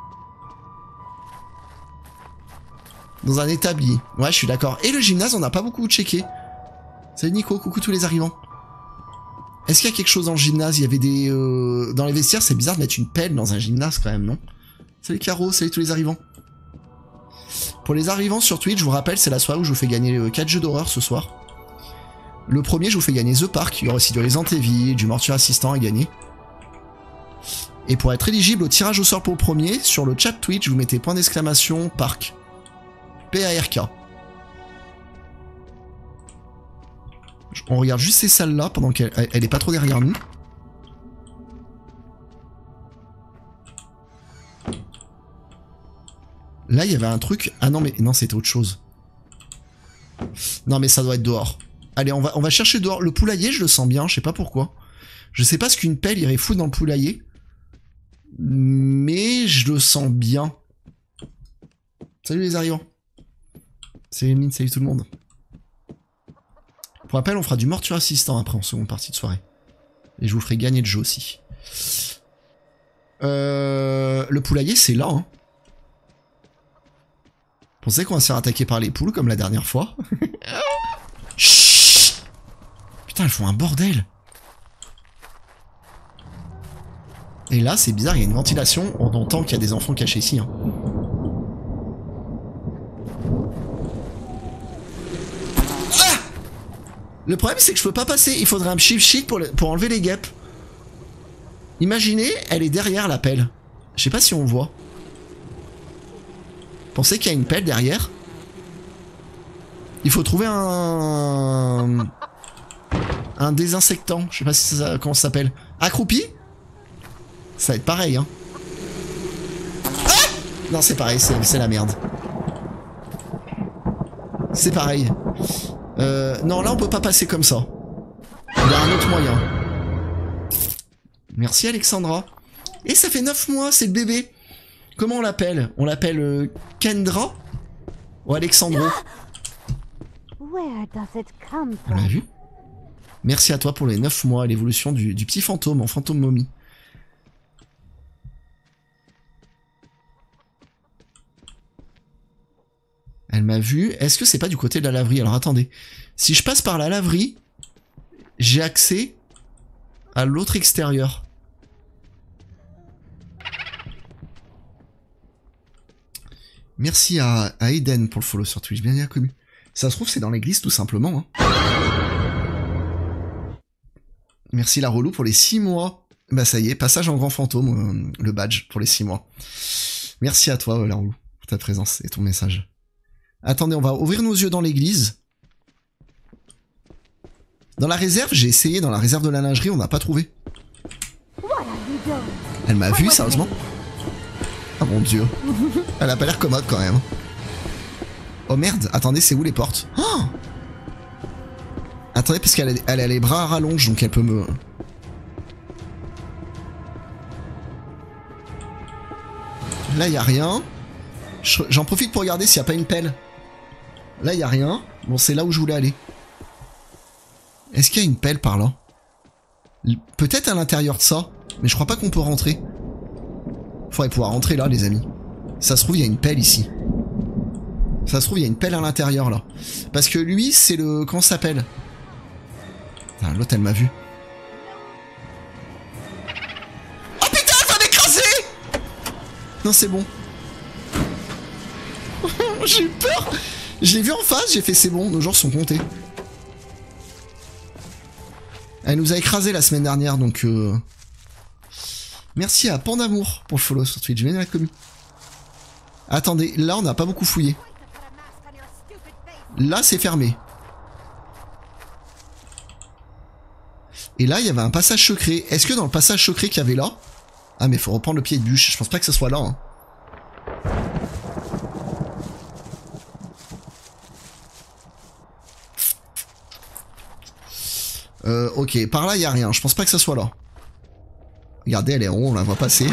Dans un établi. Ouais, je suis d'accord. Et le gymnase, on n'a pas beaucoup checké. Salut Nico, coucou tous les arrivants. Est-ce qu'il y a quelque chose dans le gymnase? Il y avait des... Euh... Dans les vestiaires, c'est bizarre de mettre une pelle dans un gymnase quand même, non? Salut Caro, salut tous les arrivants. Pour les arrivants sur Twitch, je vous rappelle, c'est la soirée où je vous fais gagner quatre jeux d'horreur ce soir. Le premier, je vous fais gagner The Park. Il y aura aussi du Resident Evil, du Mortuaire Assistant à gagner. Et pour être éligible au tirage au sort pour le premier, sur le chat Twitch, vous mettez point d'exclamation Park. P A R K. On regarde juste ces salles-là pendant qu'elle elle est pas trop derrière nous. Là, il y avait un truc... Ah non, mais non, c'était autre chose. Non, mais ça doit être dehors. Allez, on va, on va chercher dehors. Le poulailler, je le sens bien, je sais pas pourquoi. Je sais pas ce qu'une pelle irait foutre dans le poulailler. Mais je le sens bien. Salut les arrivants. Salut Mine, salut tout le monde. Pour rappel, on fera du Mortuaire Assistant après en seconde partie de soirée. Et je vous ferai gagner le jeu aussi. Euh, le poulailler, c'est là. Hein. Pensez qu'on va se faire attaquer par les poules comme la dernière fois. Chut. Putain, elles font un bordel. Et là, c'est bizarre, il y a une ventilation. On entend qu'il y a des enfants cachés ici. Hein. Ah! Le problème, c'est que je peux pas passer. Il faudrait un shift sheet pour, le, pour enlever les guêpes. Imaginez, elle est derrière la pelle. Je sais pas si on voit. Pensez qu'il y a une pelle derrière. Il faut trouver un... Un désinsectant. Je sais pas si ça, comment ça s'appelle. Accroupi? Ça va être pareil, hein. Ah! Non, c'est pareil, c'est la merde. C'est pareil. Euh, non, là, on peut pas passer comme ça. Il y a un autre moyen. Merci, Alexandra. Et ça fait neuf mois, c'est le bébé. Comment on l'appelle? On l'appelle euh, Kendra ou Alexandro? Where does it come On l'a from? vu? Merci à toi pour les neuf mois, l'évolution du, du petit fantôme en fantôme momie. Elle m'a vu. Est-ce que c'est pas du côté de la laverie? Alors attendez. Si je passe par la laverie, j'ai accès à l'autre extérieur. Merci à, à Eden pour le follow sur Twitch. Bien bien connu. Ça se trouve, c'est dans l'église tout simplement. Hein. Merci la relou pour les six mois. Bah ça y est, passage en grand fantôme, euh, le badge pour les six mois. Merci à toi, euh, la relou, pour ta présence et ton message. Attendez, on va ouvrir nos yeux dans l'église. Dans la réserve, j'ai essayé, dans la réserve de la lingerie, on n'a pas trouvé. Elle m'a vu, sérieusement? Ah mon dieu. Elle a pas l'air commode quand même. Oh merde, attendez, c'est où les portes? Oh, Attendez, parce qu'elle a, elle a les bras à rallonge, donc elle peut me... Là, il y a rien. J'en profite pour regarder s'il n'y a pas une pelle. Là, il y a rien. Bon, c'est là où je voulais aller. Est-ce qu'il y a une pelle par là? Peut-être à l'intérieur de ça, mais je crois pas qu'on peut rentrer. Faudrait pouvoir rentrer là, les amis. Ça se trouve, il y a une pelle ici. Ça se trouve, il y a une pelle à l'intérieur, là. Parce que lui, c'est le... Comment ça s'appelle? L'autre, elle m'a vu. Oh putain, elle va m'écraser! Non, c'est bon. J'ai eu peur. Je l'ai vu en face, j'ai fait c'est bon, nos jours sont comptés. Elle nous a écrasé la semaine dernière, donc... Euh... Merci à Pandamour pour le follow sur Twitch, je viens de la commu. Attendez, là on n'a pas beaucoup fouillé. Là c'est fermé. Et là il y avait un passage secret. Est-ce que dans le passage secret qu'il y avait là... Ah mais faut reprendre le pied de bûche, je pense pas que ce soit là. Hein. Euh, ok, par là il y a rien, je pense pas que ça soit là. Regardez, elle est en haut, on la voit passer.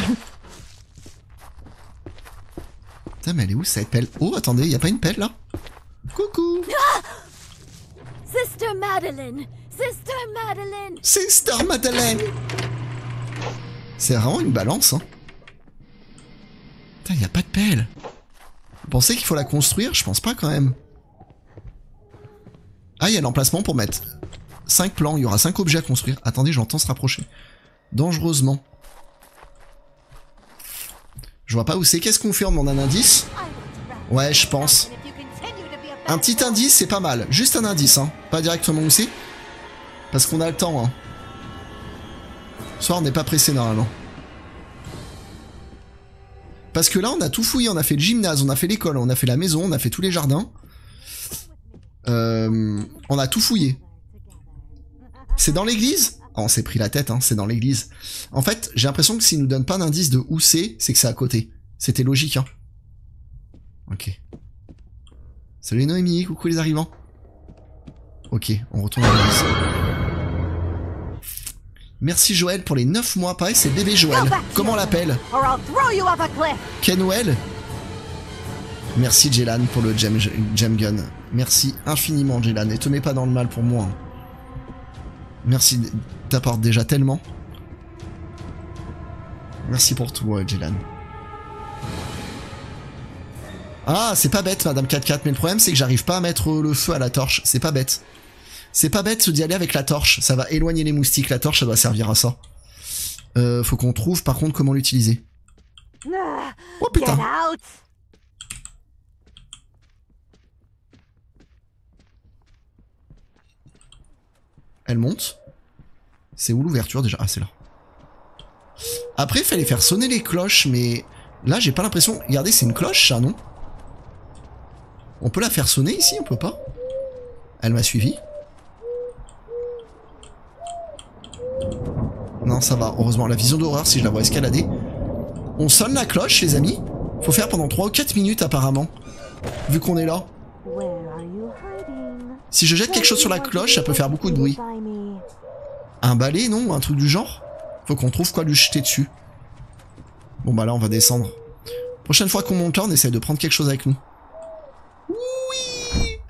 Putain, mais elle est où cette pelle? Oh, attendez, y a pas une pelle là? Coucou! Sister Madeline! Sister Madeline! Sister Madeleine! C'est vraiment une balance, hein. Putain, y a pas de pelle. Vous pensez qu'il faut la construire? Je pense pas quand même. Ah, il y a l'emplacement pour mettre cinq plans, il y aura cinq objets à construire. Attendez, j'entends se rapprocher. Dangereusement. Je vois pas où c'est. Qu'est-ce qu'on fait? On demande un indice? Ouais, je pense. Un petit indice, c'est pas mal. Juste un indice, hein. Pas directement où c'est. Parce qu'on a le temps, hein. Ce soir, on n'est pas pressé normalement. Parce que là, on a tout fouillé. On a fait le gymnase, on a fait l'école, on a fait la maison, on a fait tous les jardins. Euh, on a tout fouillé. C'est dans l'église? Oh, on s'est pris la tête, hein, c'est dans l'église. En fait, j'ai l'impression que s'il nous donne pas d'indice de où c'est, c'est que c'est à côté. C'était logique, hein. Ok. Salut Noémie, coucou les arrivants. Ok, on retourne à l'église. Merci Joël pour les neuf mois. Pareil, c'est bébé Joël. Comment on l'appelle? Kenwell. Merci Jelan pour le gem, gem gun. Merci infiniment Jelan. Et te mets pas dans le mal pour moi. Merci, t'apportes déjà tellement. Merci pour tout, ouais, Jelan. Ah, c'est pas bête, Madame quatre quatre, mais le problème c'est que j'arrive pas à mettre le feu à la torche. C'est pas bête. C'est pas bête d'y aller avec la torche. Ça va éloigner les moustiques. La torche, ça doit servir à ça. Euh, faut qu'on trouve par contre comment l'utiliser. Oh putain. Elle monte. C'est où l'ouverture déjà? Ah, c'est là. Après, il fallait faire sonner les cloches, mais là, j'ai pas l'impression... Regardez, c'est une cloche, ça, non? On peut la faire sonner ici? On peut pas? Elle m'a suivi. Non, ça va. Heureusement, la vision d'horreur, si je la vois escalader. On sonne la cloche, les amis. Faut faire pendant trois ou quatre minutes, apparemment. Vu qu'on est là. Si je jette quelque chose sur la cloche, ça peut faire beaucoup de bruit. Un balai, non? Un truc du genre? Faut qu'on trouve quoi lui jeter dessus. Bon bah là, on va descendre. Prochaine fois qu'on monte là, on essaie de prendre quelque chose avec nous. Oui.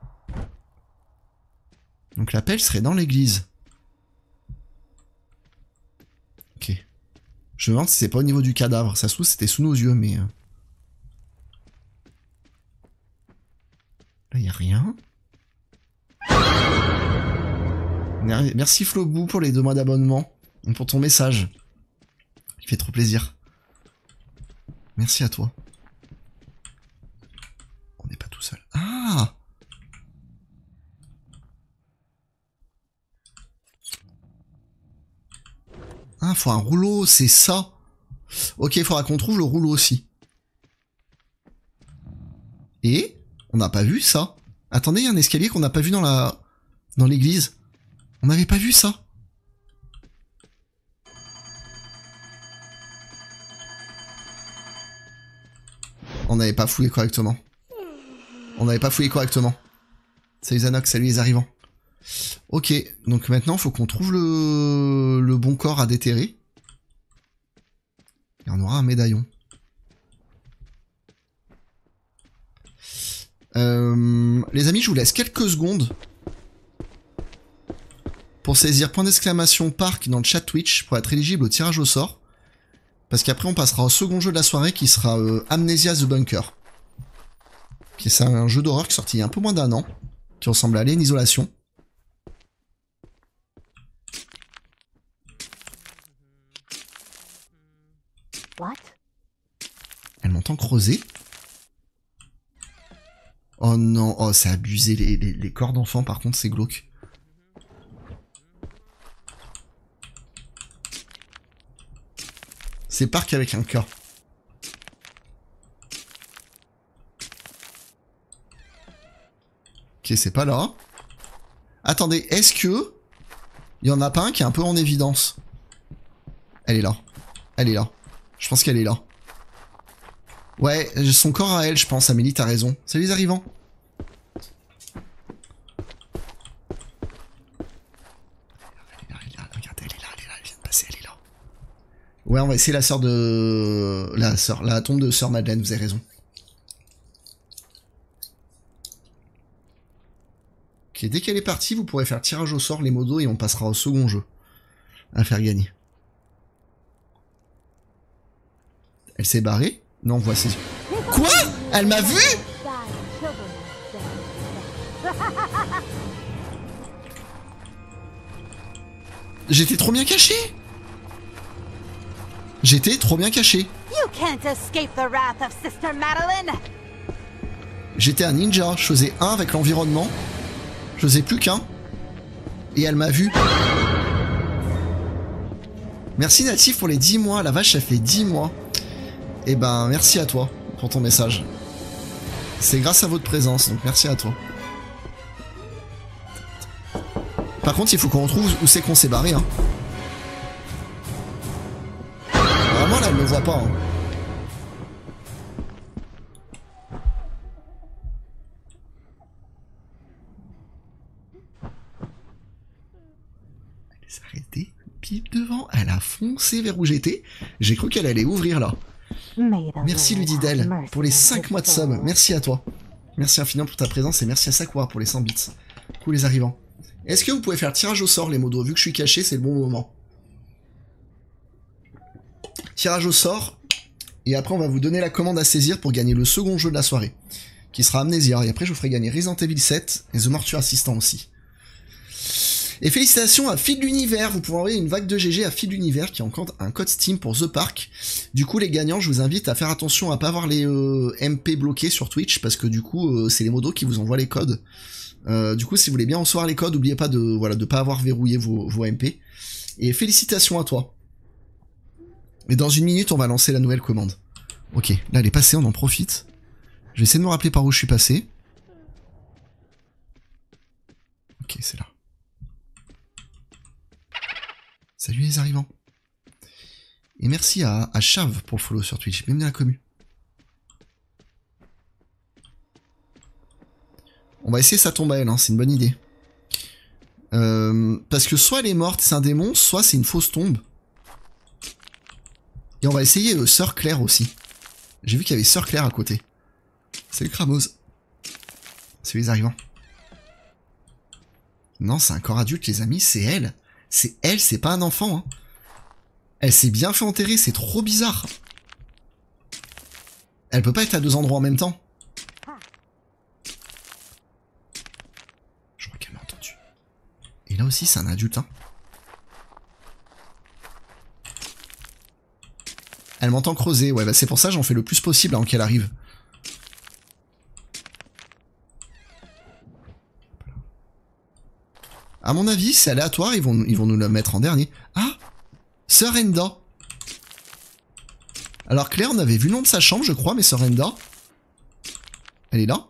Donc la pelle serait dans l'église. Ok. Je me demande si c'est pas au niveau du cadavre. Ça se trouve, c'était sous nos yeux, mais... Là, y a rien. Merci Flobou pour les deux mois d'abonnement. Et pour ton message. Il fait trop plaisir. Merci à toi. On n'est pas tout seul. Ah! Ah, faut un rouleau, c'est ça. Ok, il faudra qu'on trouve le rouleau aussi. Et on n'a pas vu ça. Attendez, il y a un escalier qu'on n'a pas vu dans la dans l'église. On n'avait pas vu ça. On n'avait pas fouillé correctement. On n'avait pas fouillé correctement. Salut Zanox, salut les arrivants. Ok, donc maintenant il faut qu'on trouve le... le bon corps à déterrer. Et on aura un médaillon. Euh, les amis, je vous laisse quelques secondes pour saisir point d'exclamation parc dans le chat Twitch pour être éligible au tirage au sort. Parce qu'après on passera au second jeu de la soirée qui sera euh, Amnesia The Bunker. Qui est un jeu d'horreur qui est sorti il y a un peu moins d'un an. Qui ressemble à Alien Isolation. What? Elle m'entend creuser. Oh non, oh c'est abusé, les, les, les corps d'enfants par contre c'est glauque. C'est Parc avec un K. Ok, c'est pas là. Attendez, est-ce que... il y en a pas un qui est un peu en évidence? Elle est là. Elle est là. Je pense qu'elle est là. Ouais, son corps à elle, je pense. Amélie, t'as raison. Salut les arrivants. Elle est là, elle est là, regardez, elle est là, elle est là, elle vient de passer, elle est là. Ouais, on va essayer la sœur de... La sœur, la tombe de sœur Madeleine, vous avez raison. Ok, dès qu'elle est partie, vous pourrez faire tirage au sort les modos et on passera au second jeu. À faire gagner. Elle s'est barrée? Non, voici. Quoi? Elle m'a vu? J'étais trop bien caché. J'étais trop bien caché. J'étais un ninja, je faisais un avec l'environnement. Je faisais plus qu'un. Et elle m'a vu. Merci Natif pour les dix mois. La vache, ça fait dix mois. Eh ben, merci à toi pour ton message. C'est grâce à votre présence, donc merci à toi. Par contre, il faut qu'on retrouve où c'est qu'on s'est barré. Hein. Vraiment, là, elle me voit pas. Hein. Elle s'est arrêtée, pile devant. Elle a foncé vers où j'étais. J'ai cru qu'elle allait ouvrir là. Merci Ludidel pour les cinq mois de sub, merci à toi. Merci infiniment pour ta présence et merci à Sakura pour les cent bits. Cool les arrivants. Est-ce que vous pouvez faire tirage au sort les modos? Vu que je suis caché, c'est le bon moment. Tirage au sort. Et après on va vous donner la commande à saisir pour gagner le second jeu de la soirée. Qui sera Amnesia. Et après je vous ferai gagner Resident Evil sept et The Mortuary Assistant aussi. Et félicitations à Fil de l'Univers, vous pouvez envoyer une vague de G G à Fil de l'Univers qui a encore un code Steam pour The Park. Du coup les gagnants, je vous invite à faire attention à pas avoir les euh, M P bloqués sur Twitch parce que du coup euh, c'est les modos qui vous envoient les codes. Euh, du coup si vous voulez bien recevoir les codes, n'oubliez pas de voilà de pas avoir verrouillé vos, vos M P. Et félicitations à toi. Et dans une minute on va lancer la nouvelle commande. Ok, là elle est passée, on en profite. Je vais essayer de me rappeler par où je suis passé. Ok, c'est là. Salut les arrivants. Et merci à, à Chav pour le follow sur Twitch, bienvenue à la commu. On va essayer sa tombe à elle, hein, c'est une bonne idée. Euh, parce que soit elle est morte, c'est un démon, soit c'est une fausse tombe. Et on va essayer euh, Sœur Claire aussi. J'ai vu qu'il y avait Sœur Claire à côté. Salut Cramoz. Salut les arrivants. Non, c'est un corps adulte les amis, c'est elle. C'est elle, c'est pas un enfant. Hein. Elle s'est bien fait enterrer, c'est trop bizarre. Elle peut pas être à deux endroits en même temps. Je crois qu'elle m'a entendu. Et là aussi, c'est un adulte. Hein. Elle m'entend creuser. Ouais, bah c'est pour ça j'en fais le plus possible avant qu'elle arrive. À mon avis, c'est aléatoire, ils vont, ils vont nous la mettre en dernier. Ah, Sœur Enda. Alors Claire, on avait vu le nom de sa chambre, je crois, mais Sœur Enda... Elle est là?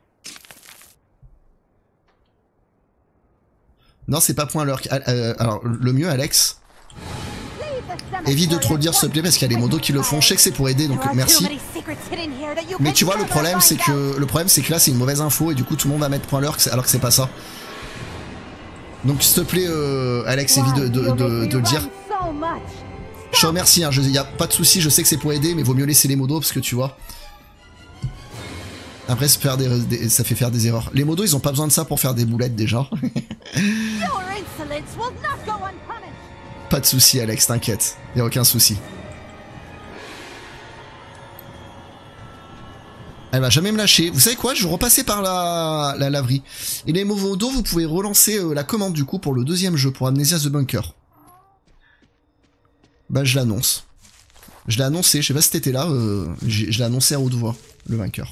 Non, c'est pas point lurk. Euh, alors, le mieux, Alex... Évite de trop le dire, s'il te plaît, parce qu'il y a des modos qui le font. Je sais que c'est pour aider, donc merci. Mais tu vois, le problème, c'est que le problème, c'est que là, c'est une mauvaise info, et du coup, tout le monde va mettre point lurk, alors que c'est pas ça. Donc s'il te plaît, euh, Alex, évite de, de, de, de le dire. Je te remercie, hein, il y a pas de souci, je sais que c'est pour aider, mais vaut mieux laisser les modos parce que tu vois. Après, ça fait, faire des, des, ça fait faire des erreurs. Les modos, ils ont pas besoin de ça pour faire des boulettes déjà. Pas de souci, Alex, t'inquiète, y a aucun souci. Elle va jamais me lâcher. Vous savez quoi? Je vais repasser par la, la laverie. Et les modos, vous pouvez relancer euh, la commande du coup pour le deuxième jeu, pour Amnesia The Bunker. Bah je l'annonce. Je l'ai annoncé, je sais pas si t'étais là, euh, je l'ai annoncé à haute voix, le vainqueur.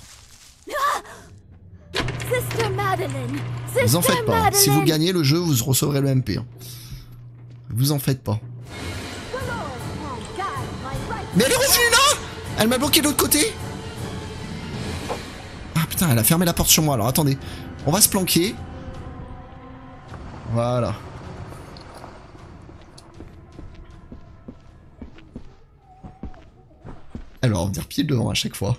Sister Madeline. Sister Vous en faites pas, Madeline. si vous gagnez le jeu, vous recevrez le M P. Hein. Vous en faites pas. Mais elle est revenue là! Elle m'a bloqué de l'autre côté! Ah putain, elle a fermé la porte sur moi, alors attendez. On va se planquer. Voilà. Elle va revenir pile devant à chaque fois.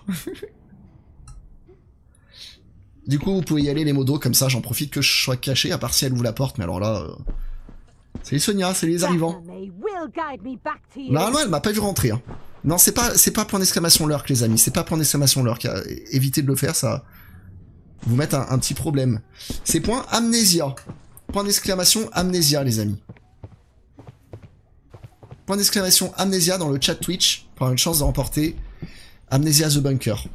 Du coup, vous pouvez y aller les modos, comme ça j'en profite que je sois caché, à part si elle ouvre la porte, mais alors là... Euh... Salut Sonia, salut les arrivants. Normalement, elle m'a pas vu rentrer. Hein. Non, c'est pas, c'est pas point d'exclamation lurk, les amis. C'est pas point d'exclamation lurk. Évitez de le faire, ça vous mettre un, un petit problème. C'est point amnésia. Point d'exclamation amnésia, les amis. Point d'exclamation amnésia dans le chat Twitch pour avoir une chance de remporter Amnesia The Bunker.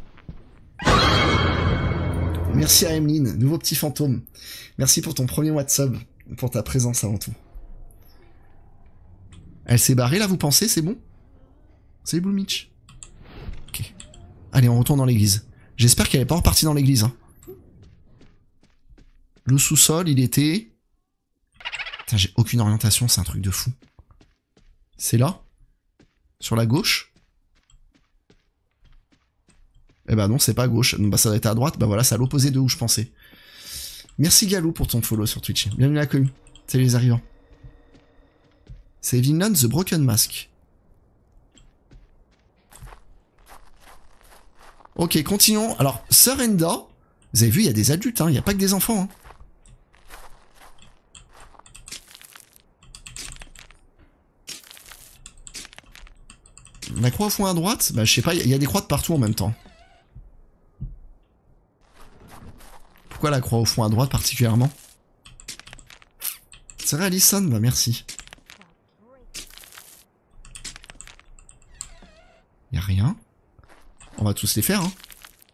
Merci à Emeline, nouveau petit fantôme. Merci pour ton premier WhatsApp, pour ta présence avant tout. Elle s'est barrée là, vous pensez? C'est bon? Salut Blue Mitch. Ok. Allez, on retourne dans l'église. J'espère qu'elle est pas repartie dans l'église. Hein. Le sous-sol, il était... Putain, j'ai aucune orientation, c'est un truc de fou. C'est là? Sur la gauche? Eh bah non, c'est pas à gauche. Donc bah ça doit être à droite. Bah voilà, c'est à l'opposé de où je pensais. Merci Galou pour ton follow sur Twitch. Bienvenue à la commune. Salut les arrivants. C'est Vinland The Broken Mask. Ok, continuons. Alors, Sœur Enda, vous avez vu, il y a des adultes, hein. Il n'y a pas que des enfants. Hein. La croix au fond à droite, bah je sais pas, il y a des croix de partout en même temps. Pourquoi la croix au fond à droite particulièrement? C'est vrai Alison, bah merci. Y'a rien. On va tous les faire, hein.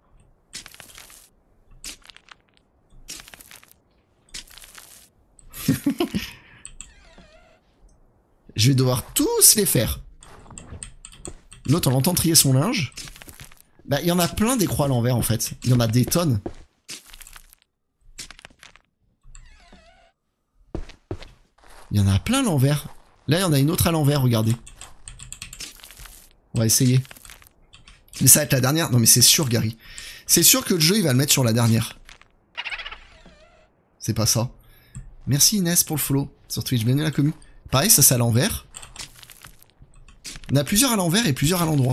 Je vais devoir tous les faire. L'autre, on l'entend trier son linge. Bah, il y en a plein des croix à l'envers, en fait. Il y en a des tonnes. Il y en a plein à l'envers. Là, il y en a une autre à l'envers, regardez. On va essayer. Mais ça va être la dernière. Non mais c'est sûr Gary. C'est sûr que le jeu il va le mettre sur la dernière. C'est pas ça. Merci Inès pour le follow sur Twitch. Bienvenue à la commu. Pareil, ça c'est à l'envers. On a plusieurs à l'envers et plusieurs à l'endroit.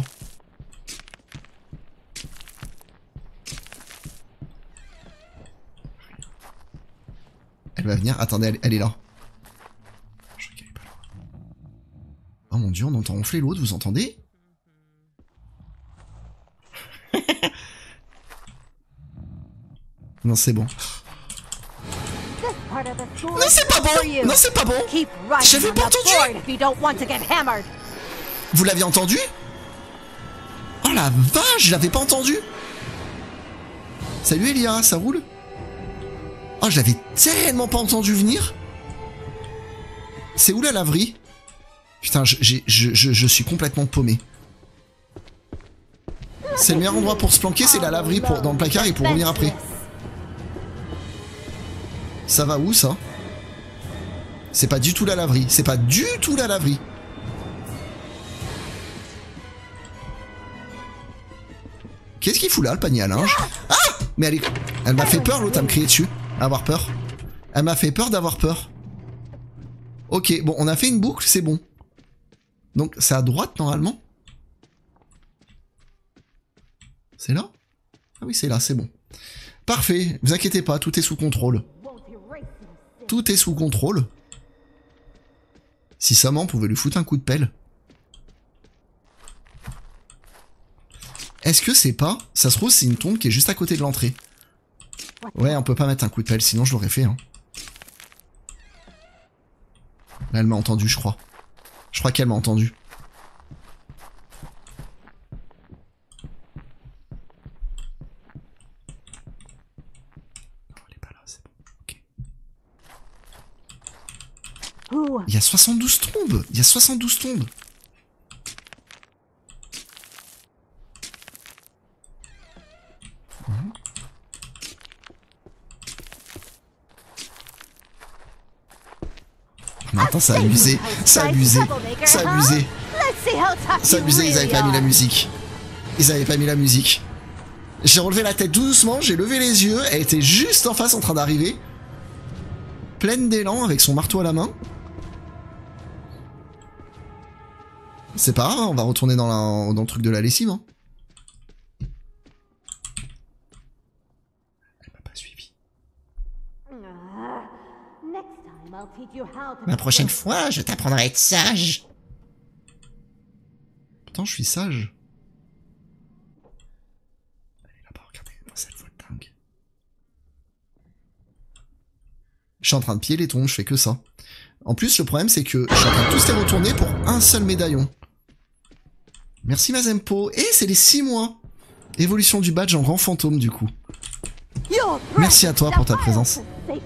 Elle va venir. Attendez, elle, elle est là. Je crois qu'elle est pas là. Oh mon dieu, on entend ronfler l'autre, vous entendez? Non, c'est bon. Non, c'est pas bon. Non, c'est pas bon. J'avais pas entendu. Vous l'aviez entendu? Oh la vache, je l'avais pas entendu. Salut Elia, ça roule? Oh, je l'avais tellement pas entendu venir. C'est où la laverie? Putain, je, je, je, je suis complètement paumé. C'est le meilleur endroit pour se planquer, c'est la laverie pour, dans le placard et pour revenir après. Ça va où ça? C'est pas du tout la laverie. C'est pas du tout la laverie. Qu'est-ce qu'il fout là, le panier à linge? Ah! Mais elle est... Elle m'a fait peur, l'autre, à me crier dessus. Avoir peur. Elle m'a fait peur d'avoir peur. Ok, bon, on a fait une boucle, c'est bon. Donc, c'est à droite, normalement. C'est là? Ah oui, c'est là, c'est bon. Parfait, vous inquiétez pas, tout est sous contrôle. Tout est sous contrôle. Si seulement on pouvait lui foutre un coup de pelle. Est-ce que c'est pas... Ça se trouve, c'est une tombe qui est juste à côté de l'entrée. Ouais, on peut pas mettre un coup de pelle, sinon je l'aurais fait. Hein. Là, elle m'a entendu, je crois. Je crois qu'elle m'a entendu. Non, elle est pas là, c'est bon. Ok. Il y a soixante-douze tombes. Il y a soixante-douze tombes. Mmh. Mais attends, ça a abusé. Ça a abusé. Ça a abusé. Ça a abusé, ils avaient pas mis la musique. Ils avaient pas mis la musique. J'ai relevé la tête doucement, j'ai levé les yeux, elle était juste en face en train d'arriver. Pleine d'élan avec son marteau à la main. C'est pas grave, on va retourner dans, la, dans le truc de la lessive. Hein. Elle m'a pas suivi. La prochaine fois, je t'apprendrai à être sage. Pourtant, je suis sage. Elle est là-bas, regardez, dans cette voix de dingue. Je suis en train de piller les tombes, je fais que ça. En plus, le problème, c'est que je suis en train de tous les retourner pour un seul médaillon. Merci Mazempo. Et c'est les six mois. Évolution du badge en grand fantôme, du coup. Merci à toi pour ta présence.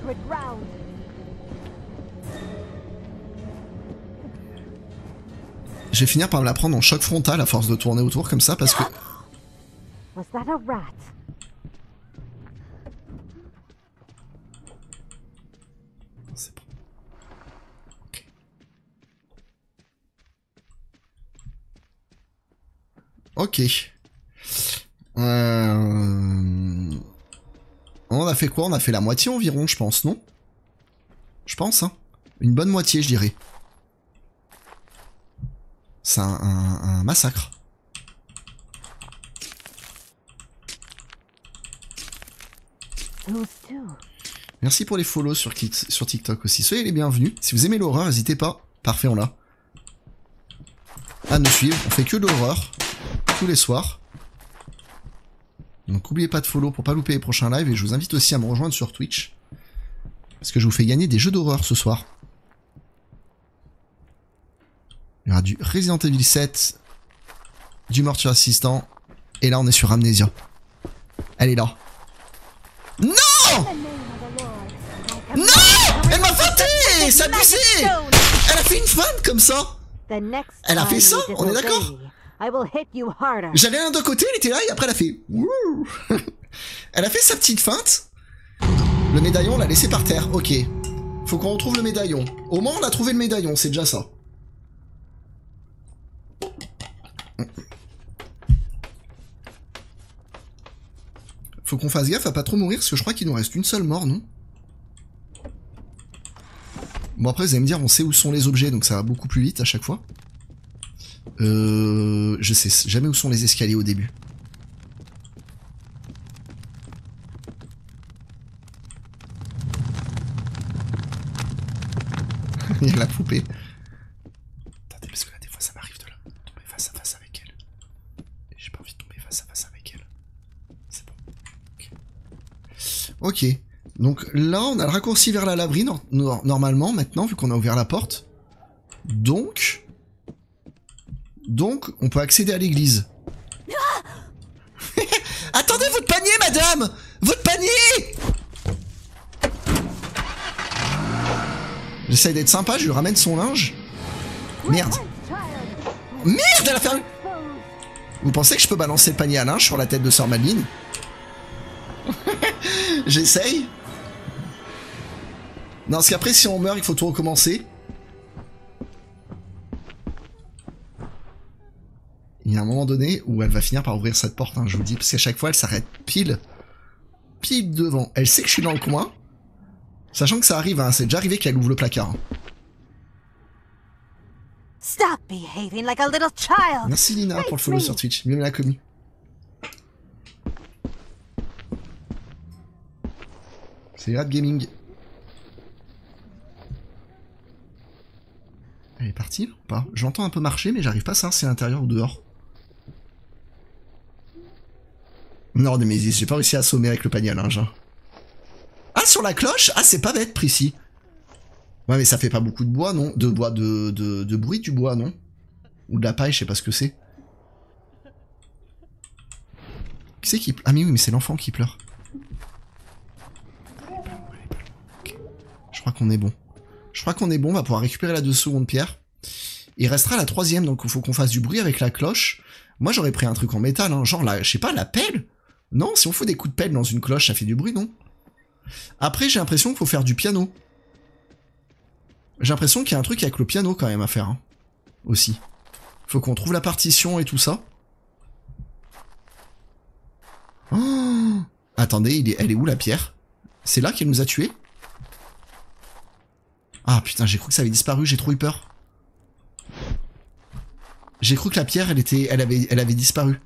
Je vais finir par me la prendre en choc frontal à force de tourner autour comme ça parce que... C'est bon. Ok. Ok. Euh... On a fait quoi? On a fait la moitié environ, je pense, non? Je pense, hein. Une bonne moitié, je dirais. C'est un, un, un massacre. Merci pour les follow sur, sur TikTok aussi. Soyez les bienvenus. Si vous aimez l'horreur, n'hésitez pas. Parfait, on l'a. À nous suivre. On fait que de l'horreur. Tous les soirs. Donc n'oubliez pas de follow pour pas louper les prochains lives. Et je vous invite aussi à me rejoindre sur Twitch. Parce que je vous fais gagner des jeux d'horreur ce soir. Il y aura du Resident Evil sept, du Mortuaire Assistant, et là on est sur Amnesia. Elle est là. Non! Non! Elle m'a feinté! C'est abusé! Elle a fait une feinte comme ça! Elle a fait ça? On est d'accord? J'allais l'un de côté, elle était là, et après elle a fait... Elle a fait sa petite feinte. Le médaillon, on l'a laissé par terre. Ok. Faut qu'on retrouve le médaillon. Au moins on a trouvé le médaillon, c'est déjà ça. Faut qu'on fasse gaffe à pas trop mourir, parce que je crois qu'il nous reste une seule mort, non? Bon après vous allez me dire, on sait où sont les objets, donc ça va beaucoup plus vite à chaque fois. Euh... Je sais jamais où sont les escaliers au début. Il y a la poupée. Attendez, parce que là des fois ça m'arrive de là, tomber face à face avec elle. Et j'ai pas envie de tomber face à face avec elle. C'est bon. Ok. Ok. Donc là, on a le raccourci vers la laverie, no no normalement, maintenant, vu qu'on a ouvert la porte. Donc... Donc, on peut accéder à l'église. Attendez, votre panier, madame! Votre panier! J'essaye d'être sympa, je lui ramène son linge. Merde. Merde, elle a fermé. Vous pensez que je peux balancer le panier à linge sur la tête de Sœur Madeline? J'essaye. Non, parce qu'après, si on meurt, il faut tout recommencer. Il y a un moment donné où elle va finir par ouvrir cette porte, hein, je vous le dis, parce qu'à chaque fois, elle s'arrête pile, pile devant. Elle sait que je suis dans le coin, sachant que ça arrive, hein, c'est déjà arrivé qu'elle ouvre le placard. Hein. Stop behaving like a little child. Merci Lina pour le follow sur Twitch, bienvenue la commu. C'est Rad Gaming. Elle est partie ou pas? J'entends un peu marcher, mais j'arrive pas à savoir si c'est à l'intérieur ou dehors. Non, Nemesis, j'ai pas réussi à assommer avec le panier à linge. Ah, sur la cloche? Ah, c'est pas bête, Prissy. Ouais, mais ça fait pas beaucoup de bois, non? De bois, de, de, de bruit du bois, non? Ou de la paille, je sais pas ce que c'est. Qui c'est qui pleure? Ah, mais oui, mais c'est l'enfant qui pleure. Okay. Je crois qu'on est bon. Je crois qu'on est bon, on va pouvoir récupérer la deux secondes pierre. Il restera la troisième, donc il faut qu'on fasse du bruit avec la cloche. Moi, j'aurais pris un truc en métal, hein, genre, la, je sais pas, la pelle? Non, si on fout des coups de pelle dans une cloche, ça fait du bruit, non? Après, j'ai l'impression qu'il faut faire du piano. J'ai l'impression qu'il y a un truc avec le piano quand même à faire, hein, aussi. Faut qu'on trouve la partition et tout ça. Oh, attendez, il est, elle est où la pierre? C'est là qu'elle nous a tués? Ah putain, j'ai cru que ça avait disparu, j'ai trop eu peur. J'ai cru que la pierre, elle était, elle avait, elle avait disparu.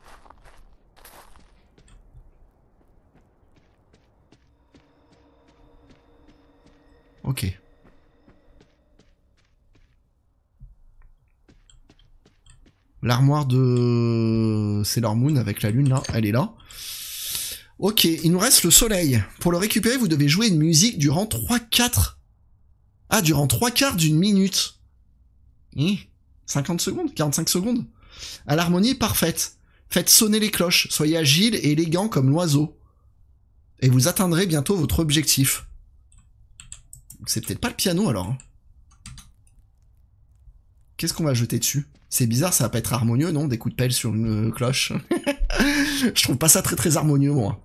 Ok. L'armoire de Sailor Moon avec la lune là, elle est là. Ok, il nous reste le soleil. Pour le récupérer, vous devez jouer une musique durant trois quatre. Ah, durant trois quarts d'une minute. Mmh. cinquante secondes, quarante-cinq secondes. À l'harmonie parfaite. Faites sonner les cloches, soyez agile et élégant comme l'oiseau. Et vous atteindrez bientôt votre objectif. C'est peut-être pas le piano alors. Hein. Qu'est-ce qu'on va jeter dessus? C'est bizarre, ça va pas être harmonieux, non? Des coups de pelle sur une euh, cloche. Je trouve pas ça très très harmonieux, moi.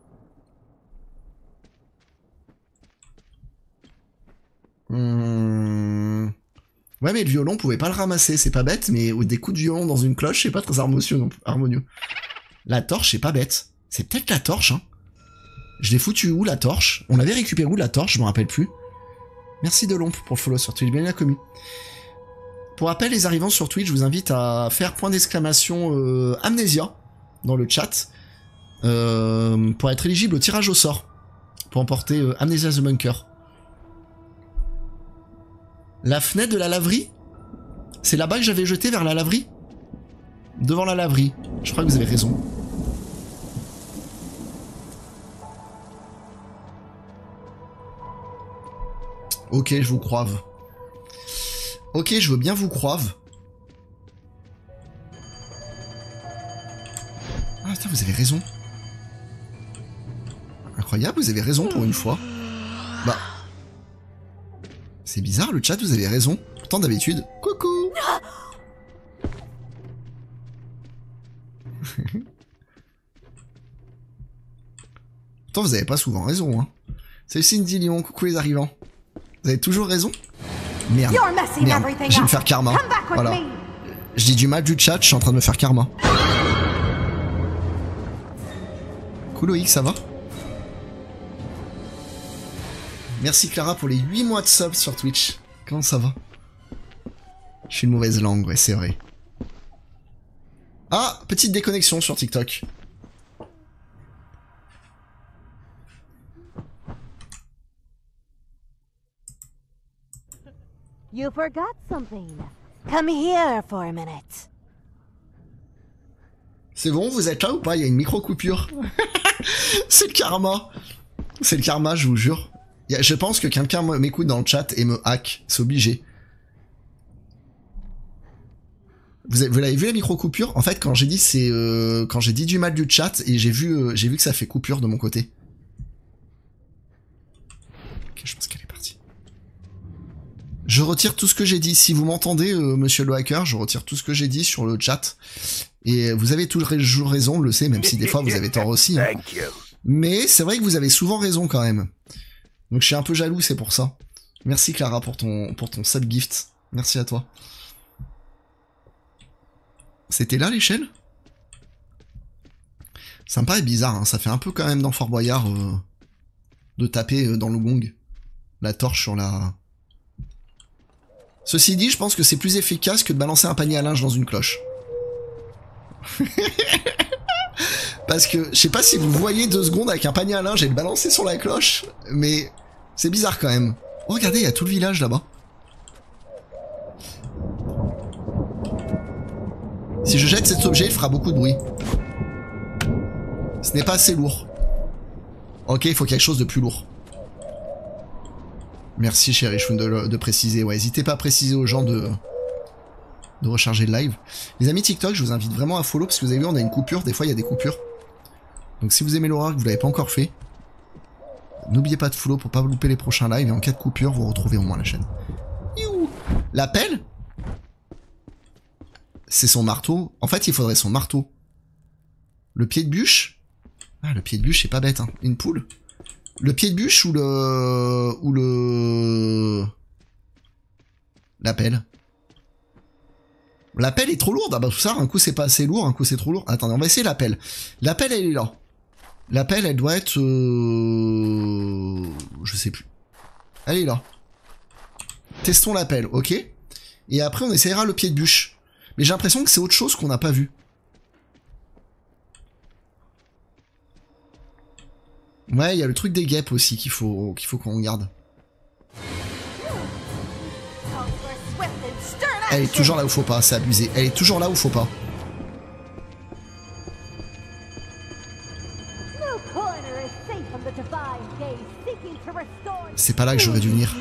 Hum... Ouais, mais le violon, on pouvait pas le ramasser, c'est pas bête, mais des coups de violon dans une cloche, c'est pas très harmonieux non plus. Harmonieux. La torche, c'est pas bête. C'est peut-être la torche, hein. Je l'ai foutu où, la torche? On l'avait récupéré où, la torche? Je me rappelle plus. Merci de l'ombre pour le follow sur Twitch, bien la commis. Pour rappel, les arrivants sur Twitch, je vous invite à faire point d'exclamation euh, Amnesia dans le chat euh, pour être éligible au tirage au sort pour emporter euh, Amnesia the Bunker. La fenêtre de la laverie? C'est là-bas que j'avais jeté vers la laverie? Devant la laverie. Je crois que vous avez raison. Ok, je vous croive. Ok, je veux bien vous croive. Ah putain, vous avez raison. Incroyable, vous avez raison pour une fois. Bah... C'est bizarre, le chat, vous avez raison. Pourtant, d'habitude... Coucou. Pourtant, vous avez pas souvent raison, hein. Salut Cindy Lyon, coucou les arrivants. Vous avez toujours raison? Merde, merde, je vais me faire karma. Voilà. Je dis du mal du chat, je suis en train de me faire karma. Cool Loïc, ça va? Merci Clara pour les huit mois de sub sur Twitch. Comment ça va? Je suis une mauvaise langue, ouais, c'est vrai. Ah, petite déconnexion sur TikTok. You forgot something. Come here for a minute. C'est bon, vous êtes là ou pas? Il y a une micro-coupure. C'est le karma. C'est le karma, je vous jure. Je pense que quelqu'un m'écoute dans le chat et me hack. C'est obligé. Vous l'avez vu la micro-coupure? En fait, quand j'ai dit c'est euh, quand j'ai dit du mal du chat et j'ai vu euh, j'ai vu que ça fait coupure de mon côté. Ok, je pense qu'elle est partie. Je retire tout ce que j'ai dit. Si vous m'entendez, euh, monsieur le hacker, je retire tout ce que j'ai dit sur le chat. Et vous avez toujours raison, je le sais, même si des fois vous avez tort aussi. Hein. Mais c'est vrai que vous avez souvent raison quand même. Donc je suis un peu jaloux, c'est pour ça. Merci Clara pour ton, pour ton sub gift. Merci à toi. C'était là l'échelle? Ça me paraît bizarre, hein. Ça fait un peu quand même dans Fort Boyard euh, de taper euh, dans le gong. La torche sur la... Ceci dit, je pense que c'est plus efficace que de balancer un panier à linge dans une cloche. Parce que, je sais pas si vous voyez deux secondes avec un panier à linge et le balancer sur la cloche, mais c'est bizarre quand même. Oh regardez, il y a tout le village là-bas. Si je jette cet objet, il fera beaucoup de bruit. Ce n'est pas assez lourd. Ok, il faut quelque chose de plus lourd. Merci chéri Shun de, de préciser. Ouais, n'hésitez pas à préciser aux gens de, de recharger le live. Les amis TikTok, je vous invite vraiment à follow parce que vous avez vu, on a une coupure. Des fois, il y a des coupures. Donc si vous aimez l'aura, que vous l'avez pas encore fait, n'oubliez pas de follow pour pas vous louper les prochains lives. Et en cas de coupure, vous retrouvez au moins la chaîne. La pelle? C'est son marteau. En fait, il faudrait son marteau. Le pied de bûche? Ah, le pied de bûche, c'est pas bête, hein. Une poule. Le pied de bûche ou le... Ou le... La pelle. La pelle est trop lourde. Ah bah tout ça, un coup c'est pas assez lourd, un coup c'est trop lourd. Attendez, on va essayer la pelle. La pelle, elle est là. La pelle, elle doit être... Euh... Je sais plus. Elle est là. Testons la pelle, ok? Et après, on essaiera le pied de bûche. Mais j'ai l'impression que c'est autre chose qu'on n'a pas vu. Ouais, il y a le truc des guêpes aussi qu'il faut qu'il faut qu'on regarde. Elle est toujours là où faut pas, c'est abusé. Elle est toujours là où faut pas. C'est pas là que j'aurais dû venir.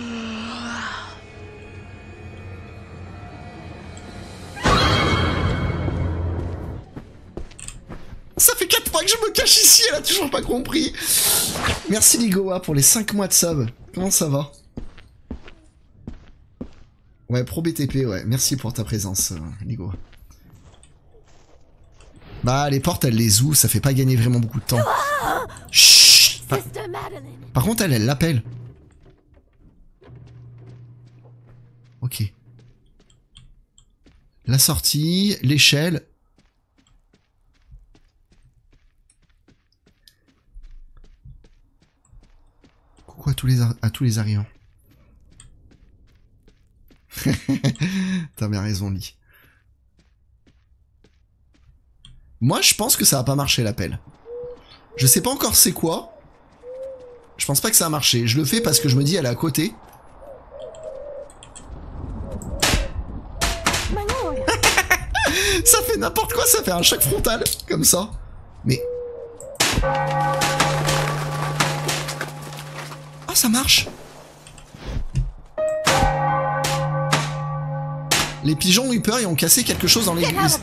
Ça fait quatre mois que je me cache ici, elle a toujours pas compris. Merci Ligoa pour les cinq mois de sub. Comment ça va? Ouais, pro B T P, ouais. Merci pour ta présence, euh, Ligoa. Bah, les portes, elle les ouvre, ça fait pas gagner vraiment beaucoup de temps. Chut. Par... Par contre, elle, elle l'appelle. Ok. La sortie, l'échelle... Coucou à tous les, à tous les arrivants. T'as bien raison, Lee. Moi, je pense que ça va pas marcher, l'appel. Je sais pas encore c'est quoi. Je pense pas que ça a marché. Je le fais parce que je me dis, elle est à côté. Ça fait n'importe quoi, ça fait un choc frontal, comme ça. Mais... Ah, ça marche. Les pigeons ont eu peur et ont cassé quelque chose dans l'église.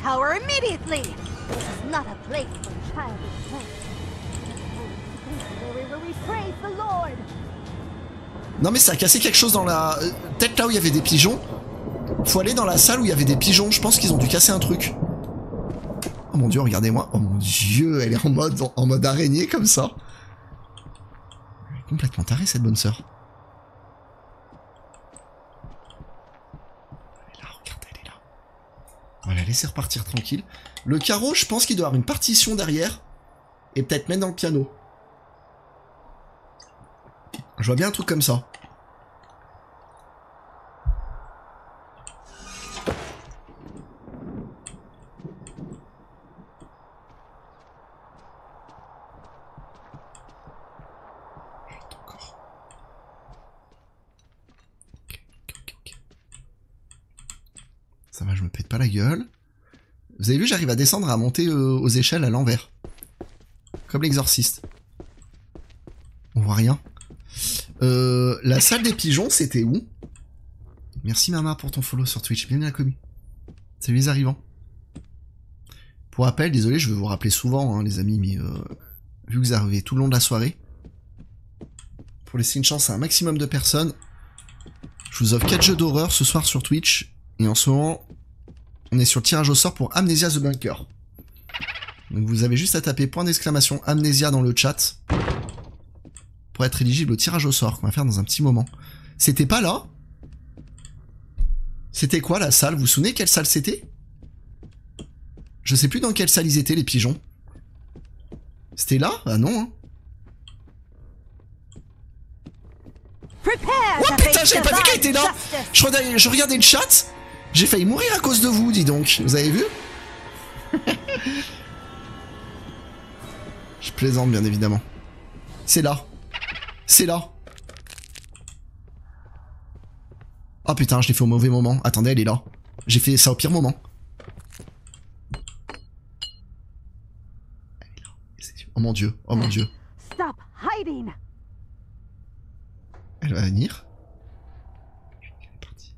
Non mais ça a cassé quelque chose dans la... Peut-être là où il y avait des pigeons. Faut aller dans la salle où il y avait des pigeons. Je pense qu'ils ont dû casser un truc. Oh mon dieu, regardez-moi. Oh mon dieu, elle est en mode, en mode araignée comme ça. Elle est complètement tarée cette bonne sœur. Elle est là, regarde, elle est là. On va la laisser repartir tranquille. Le carreau, je pense qu'il doit avoir une partition derrière. Et peut-être mettre dans le piano. Je vois bien un truc comme ça. Ça va, je me pète pas la gueule. Vous avez vu, j'arrive à descendre, à monter euh, aux échelles à l'envers. Comme l'exorciste. On voit rien. Euh, la salle des pigeons, c'était où? Merci Mama pour ton follow sur Twitch. Bienvenue à la commu. Salut les arrivants. Pour rappel, désolé, je vais vous rappeler souvent, hein, les amis, mais euh, vu que vous arrivez tout le long de la soirée, pour laisser une chance à un maximum de personnes, je vous offre quatre jeux d'horreur ce soir sur Twitch. Et en ce moment, on est sur le tirage au sort pour Amnesia The Bunker. Donc vous avez juste à taper point d'exclamation Amnesia dans le chat pour être éligible au tirage au sort qu'on va faire dans un petit moment. C'était pas là? C'était quoi la salle? Vous vous souvenez quelle salle c'était? Je sais plus dans quelle salle ils étaient les pigeons. C'était là? Ah non hein. Oh putain, j'avais pas vu qu'elle était là. Je regardais, je regardais le chat. J'ai failli mourir à cause de vous, dis donc. Vous avez vu? Je plaisante, bien évidemment. C'est là. C'est là. Oh putain, je l'ai fait au mauvais moment. Attendez, elle est là. J'ai fait ça au pire moment. Oh mon dieu, oh mon dieu. Stop hiding. Elle va venir. Elle est partie.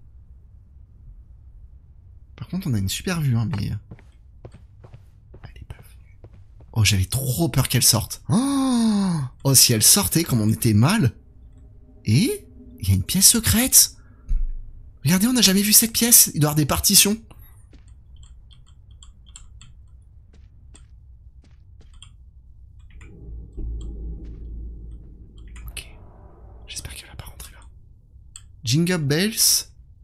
Par contre, on a une super vue, hein, mais... Elle est pas venue. Oh, j'avais trop peur qu'elle sorte. Oh, oh, si elle sortait, comme on était mal. Et il y a une pièce secrète. Regardez, on n'a jamais vu cette pièce. Il doit y avoir des partitions. Ok. J'espère qu'elle va pas rentrer là. Jingle Bells.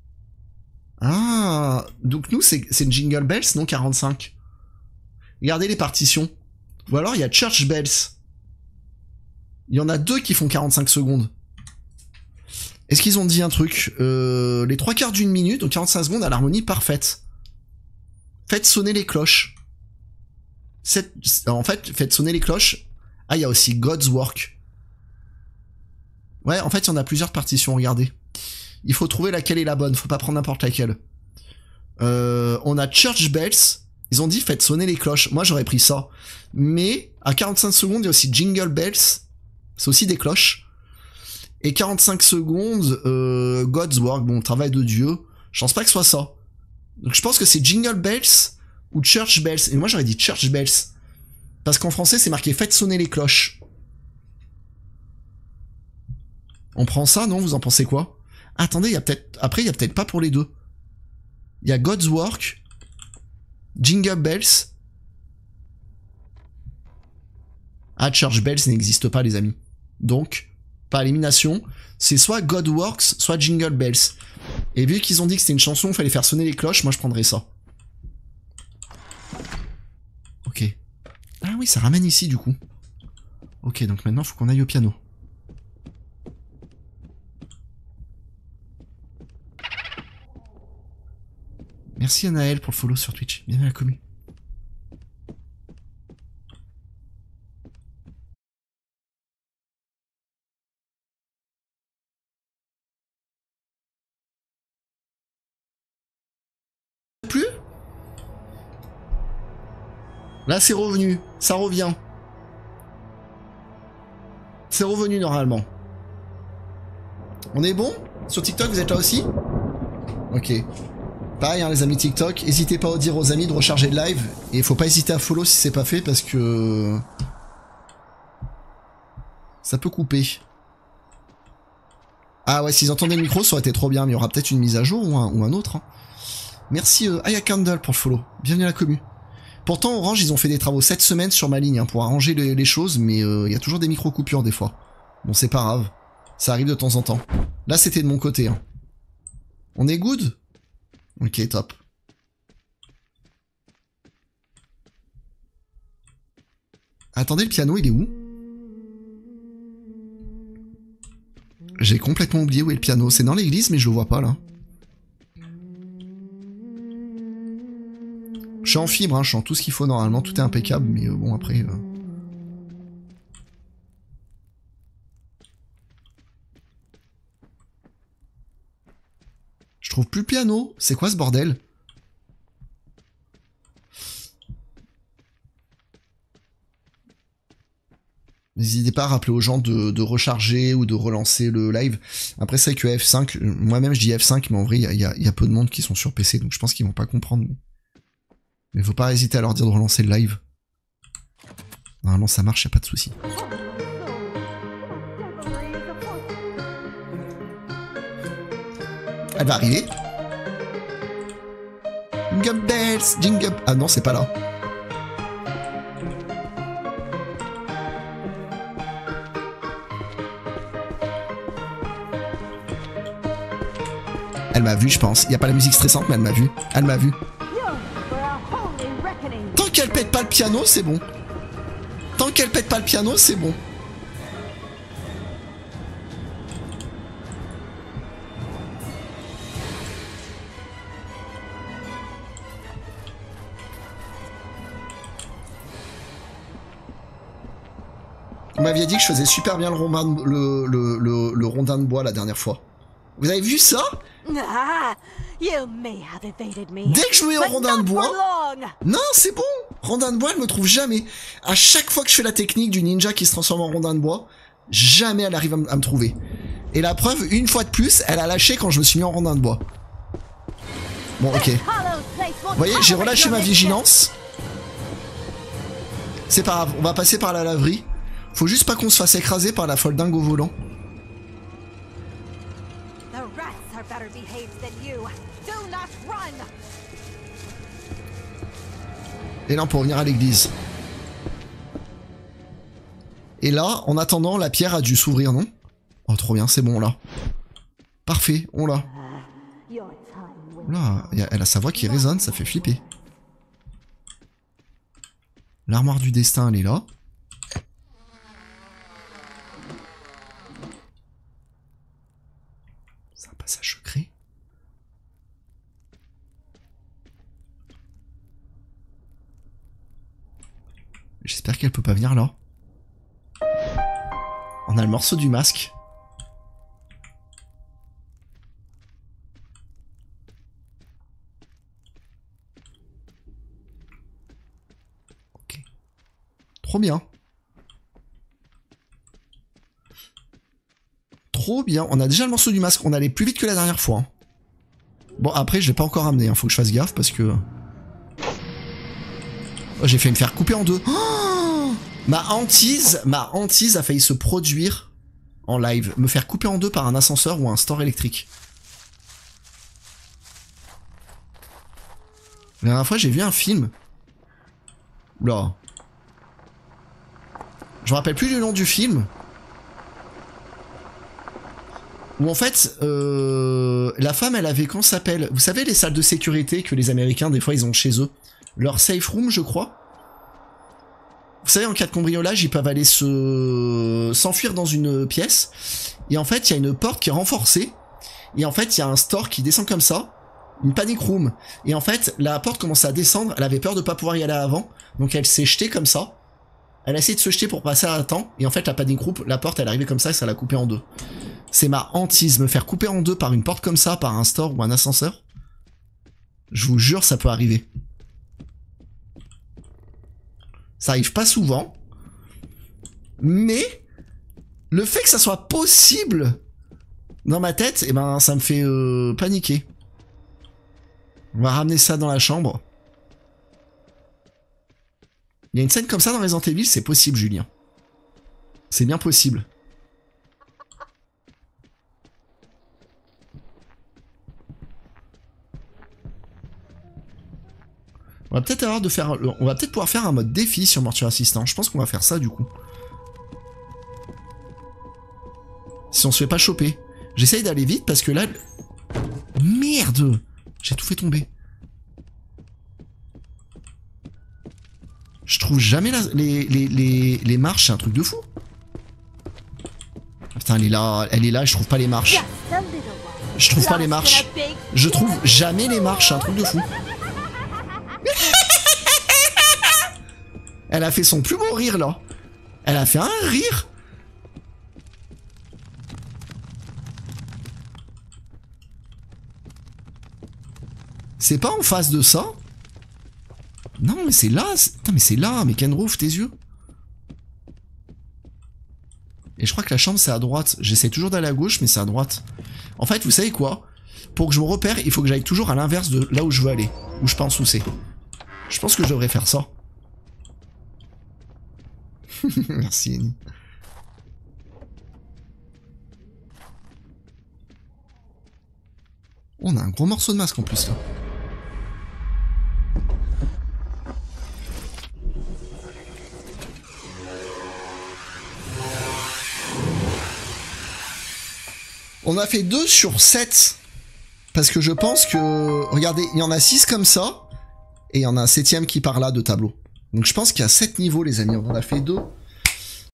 Ah, donc nous, c'est c'est Jingle Bells, non quarante-cinq. Regardez les partitions. Ou alors, il y a Church Bells. Il y en a deux qui font quarante-cinq secondes. Est-ce qu'ils ont dit un truc euh, les trois quarts d'une minute, donc quarante-cinq secondes à l'harmonie parfaite. Faites sonner les cloches. Cette, en fait, faites sonner les cloches. Ah, il y a aussi God's Work. Ouais, en fait, il y en a plusieurs partitions, regardez. Il faut trouver laquelle est la bonne, faut pas prendre n'importe laquelle. Euh, on a Church Bells. Ils ont dit faites sonner les cloches. Moi, j'aurais pris ça. Mais, à quarante-cinq secondes, il y a aussi Jingle Bells. C'est aussi des cloches. Et quarante-cinq secondes, euh, God's Work, bon, travail de Dieu. Je pense pas que ce soit ça. Donc je pense que c'est Jingle Bells ou Church Bells. Et moi j'aurais dit Church Bells. Parce qu'en français c'est marqué faites sonner les cloches. On prend ça, non? Vous en pensez quoi? Ah, attendez, il y a peut-être... Après, il y a peut-être pas pour les deux. Il y a God's Work, Jingle Bells. Ah, Church Bells n'existe pas, les amis. Donc... par élimination, c'est soit God Works, soit Jingle Bells. Et vu qu'ils ont dit que c'était une chanson, il fallait faire sonner les cloches, moi je prendrais ça. Ok. Ah oui, ça ramène ici du coup. Ok, donc maintenant il faut qu'on aille au piano. Merci Anaël pour le follow sur Twitch. Bienvenue à la commu. Plus? Là c'est revenu, ça revient. C'est revenu normalement. On est bon? Sur TikTok vous êtes là aussi? Ok. Pareil hein, les amis TikTok, n'hésitez pas à dire aux amis de recharger le live. Et faut pas hésiter à follow si c'est pas fait parce que... ça peut couper. Ah ouais, s'ils entendaient le micro ça aurait été trop bien, mais il y aura peut-être une mise à jour ou un, ou un autre. Hein. Merci euh, Aya Candle pour le follow. Bienvenue à la commu. Pourtant Orange ils ont fait des travaux cette semaine sur ma ligne hein, pour arranger les, les choses, mais il euh, y a toujours des micro coupures des fois. Bon c'est pas grave, ça arrive de temps en temps. Là c'était de mon côté. Hein. On est good? Ok top. Attendez, le piano il est où? J'ai complètement oublié où est le piano. C'est dans l'église mais je le vois pas là. Je suis en fibre, hein, je suis en tout ce qu'il faut normalement, tout est impeccable, mais euh, bon après... Euh... Je trouve plus le piano, c'est quoi ce bordel? N'hésitez pas à rappeler aux gens de, de recharger ou de relancer le live. Après c'est que F cinq, moi-même je dis F cinq, mais en vrai il y a, y a peu de monde qui sont sur P C, donc je pense qu'ils vont pas comprendre. Mais... Mais faut pas hésiter à leur dire de relancer le live. Normalement ça marche, y a pas de souci. Elle va arriver. Jingle bells, jingle... Ah non, c'est pas là. Elle m'a vu, je pense. Y a pas la musique stressante, mais elle m'a vu. Elle m'a vu. Tant qu'elle pète pas le piano, c'est bon. Tant qu'elle pète pas le piano, c'est bon. Vous m'aviez dit que je faisais super bien le rondin de, le, le, le, le rondin de bois la dernière fois. Vous avez vu ça? Ah, you may have evaded me, Dès que je jouais au rondin de bois... Non, c'est bon. Rondin de bois, elle me trouve jamais. À chaque fois que je fais la technique du ninja qui se transforme en rondin de bois, jamais elle arrive à, à me trouver. Et la preuve, une fois de plus, elle a lâché quand je me suis mis en rondin de bois. Bon, ok. Vous voyez, j'ai relâché ma vigilance. C'est pas grave, on va passer par la laverie. Faut juste pas qu'on se fasse écraser par la folle dingue au volant. Et là, on peut revenir à l'église. Et là, en attendant, la pierre a dû s'ouvrir, non? Oh, trop bien, c'est bon, là. Parfait, on l'a. Là, elle a sa voix qui résonne, ça fait flipper. L'armoire du destin, elle est là. C'est un passage secret. J'espère qu'elle peut pas venir là. On a le morceau du masque. Ok. Trop bien. Trop bien. On a déjà le morceau du masque. On allait plus vite que la dernière fois. Bon, après, je l'ai pas encore ramené. Hein. Faut que je fasse gaffe parce que... Oh, j'ai failli me faire couper en deux. Oh, ma hantise, ma hantise a failli se produire en live. Me faire couper en deux par un ascenseur ou un store électrique. La dernière fois, j'ai vu un film. Oula. Je me rappelle plus du nom du film. Où en fait, euh, la femme, elle avait, comment ça s'appelle? Vous savez, les salles de sécurité que les Américains, des fois, ils ont chez eux. Leur safe room, je crois. Vous savez, en cas de cambriolage, ils peuvent aller se s'enfuir dans une pièce. Et en fait, il y a une porte qui est renforcée. Et en fait, il y a un store qui descend comme ça. Une panic room. Et en fait, la porte commence à descendre. Elle avait peur de pas pouvoir y aller avant. Donc elle s'est jetée comme ça. Elle a essayé de se jeter pour passer à temps. Et en fait, la panic room, la porte, elle est arrivée comme ça et ça l'a coupée en deux. C'est ma hantise. Me faire couper en deux par une porte comme ça, par un store ou un ascenseur. Je vous jure, ça peut arriver. Ça arrive pas souvent. Mais le fait que ça soit possible dans ma tête, eh ben ça me fait euh, paniquer. On va ramener ça dans la chambre. Il y a une scène comme ça dans Resident Evil, c'est possible, Julien. C'est bien possible. On va peut-être avoir de faire, on va peut-être pouvoir faire un mode défi sur Mortuaire Assistant. Je pense qu'on va faire ça du coup. Si on se fait pas choper. J'essaye d'aller vite parce que là... Merde! J'ai tout fait tomber. Je trouve jamais la... les, les, les, les marches, c'est un truc de fou. Putain, elle est là, elle est là, je trouve pas les marches. Je trouve pas les marches. Je trouve jamais les marches, c'est un truc de fou. Elle a fait son plus beau rire là. Elle a fait un rire. C'est pas en face de ça? Non mais c'est là. Putain mais c'est là. Mais Kenro, ouvre tes yeux. Et je crois que la chambre c'est à droite. J'essaie toujours d'aller à gauche mais c'est à droite. En fait vous savez quoi? Pour que je me repère il faut que j'aille toujours à l'inverse de là où je veux aller. Où je pense où c'est. Je pense que je devrais faire ça. Merci Annie. On a un gros morceau de masque en plus là. On a fait deux sur sept. Parce que je pense que... Regardez, il y en a six comme ça. Et il y en a un septième qui part là de tableau. Donc je pense qu'il y a sept niveaux les amis. On en a fait deux.